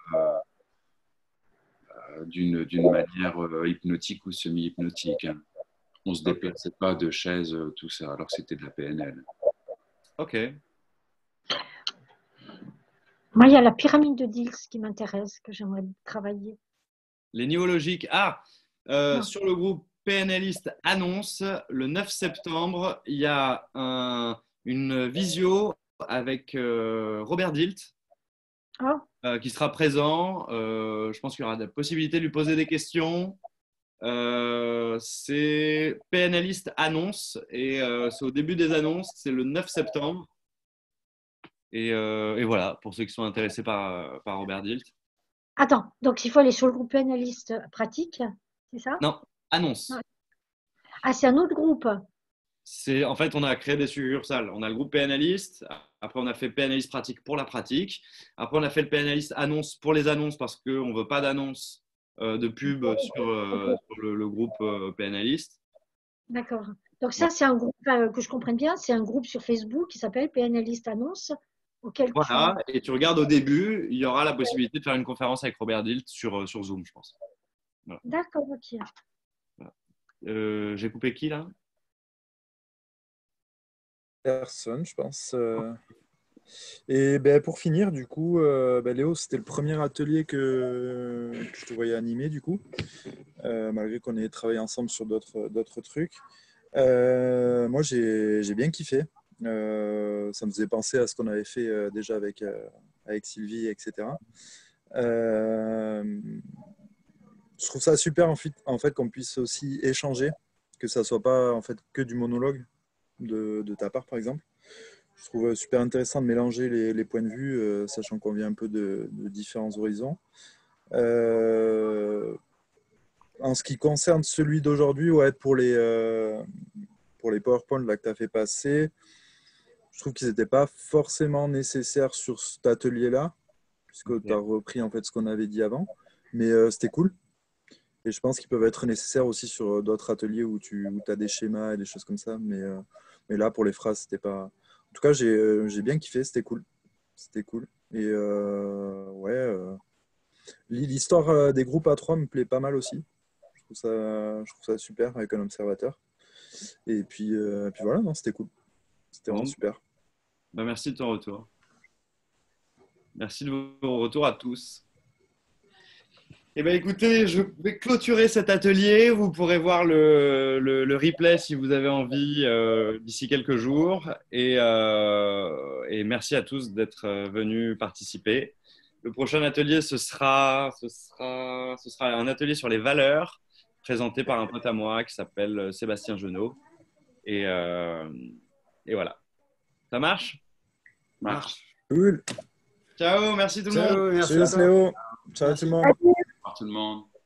euh, d'une, d'une manière euh, hypnotique ou semi-hypnotique. Hein. On ne se déplaçait pas de chaise, euh, tout ça, alors que c'était de la P N L. Ok. Moi, il y a la pyramide de Diels qui m'intéresse, que j'aimerais travailler. Les neurologiques. Ah, euh, sur le groupe PNListe annonce, le neuf septembre, il y a un, une visio avec euh, Robert Dilt oh. euh, qui sera présent. Euh, je pense qu'il y aura la possibilité de lui poser des questions. Euh, c'est PNListe annonce et euh, c'est au début des annonces, c'est le neuf septembre. Et, euh, et voilà, pour ceux qui sont intéressés par, par Robert Dilt. Attends, donc il faut aller sur le groupe PNListe pratique, c'est ça? Non, annonce. Non. Ah, c'est un autre groupe. C'est, en fait, on a créé des succursales. On a le groupe PNListe. Après, on a fait PNListe pratique pour la pratique. Après, on a fait le PNListe annonce pour les annonces parce qu'on ne veut pas d'annonce euh, de pub sur, euh, sur le, le groupe euh, PNListe. D'accord. Donc ça, ouais. C'est un groupe, euh, que je comprenne bien, c'est un groupe sur Facebook qui s'appelle PNListe annonce. Auquel voilà, tu... et tu regardes au début, il y aura la possibilité de faire une conférence avec Robert Dilt sur, sur Zoom, je pense. Voilà. D'accord, ok. Voilà. Euh, j'ai coupé qui là? Personne, je pense. Euh... Et ben, pour finir, du coup, euh, ben, Léo, c'était le premier atelier que, que je te voyais animer, du coup, euh, malgré qu'on ait travaillé ensemble sur d'autres, d'autres trucs. Euh, moi, j'ai, j'ai bien kiffé. Euh, ça me faisait penser à ce qu'on avait fait euh, déjà avec, euh, avec Sylvie, et cetera. Euh, je trouve ça super en fait, en fait qu'on puisse aussi échanger, que ça ne soit pas en fait, que du monologue de, de ta part, par exemple. Je trouve super intéressant de mélanger les, les points de vue, euh, sachant qu'on vient un peu de, de différents horizons. Euh, en ce qui concerne celui d'aujourd'hui, ouais, pour les, euh, pour les PowerPoint là, que tu as fait passer, je trouve qu'ils n'étaient pas forcément nécessaires sur cet atelier-là, puisque okay. tu as repris en fait, ce qu'on avait dit avant. Mais euh, c'était cool. Et je pense qu'ils peuvent être nécessaires aussi sur d'autres ateliers où tu où as des schémas et des choses comme ça. Mais, euh, mais là, pour les phrases, c'était pas... En tout cas, j'ai, euh, j'ai bien kiffé. C'était cool. C'était cool. Et euh, ouais, euh, l'histoire des groupes à trois me plaît pas mal aussi. Je trouve ça, je trouve ça super avec un observateur. Et puis, euh, puis voilà, non, c'était cool. C'était vraiment super. Ben, merci de ton retour. Merci de vos retours à tous. Eh bien, écoutez, je vais clôturer cet atelier. Vous pourrez voir le, le, le replay si vous avez envie euh, d'ici quelques jours. Et, euh, et merci à tous d'être venus participer. Le prochain atelier, ce sera, ce sera, ce sera un atelier sur les valeurs présenté par un pote à moi qui s'appelle Sébastien Genot. Et, euh, et voilà. Ça marche? Marche. Cool. Ciao, merci tout le Ciao, monde. merci Ciao, Léo. Ciao tout le monde. Tout le monde.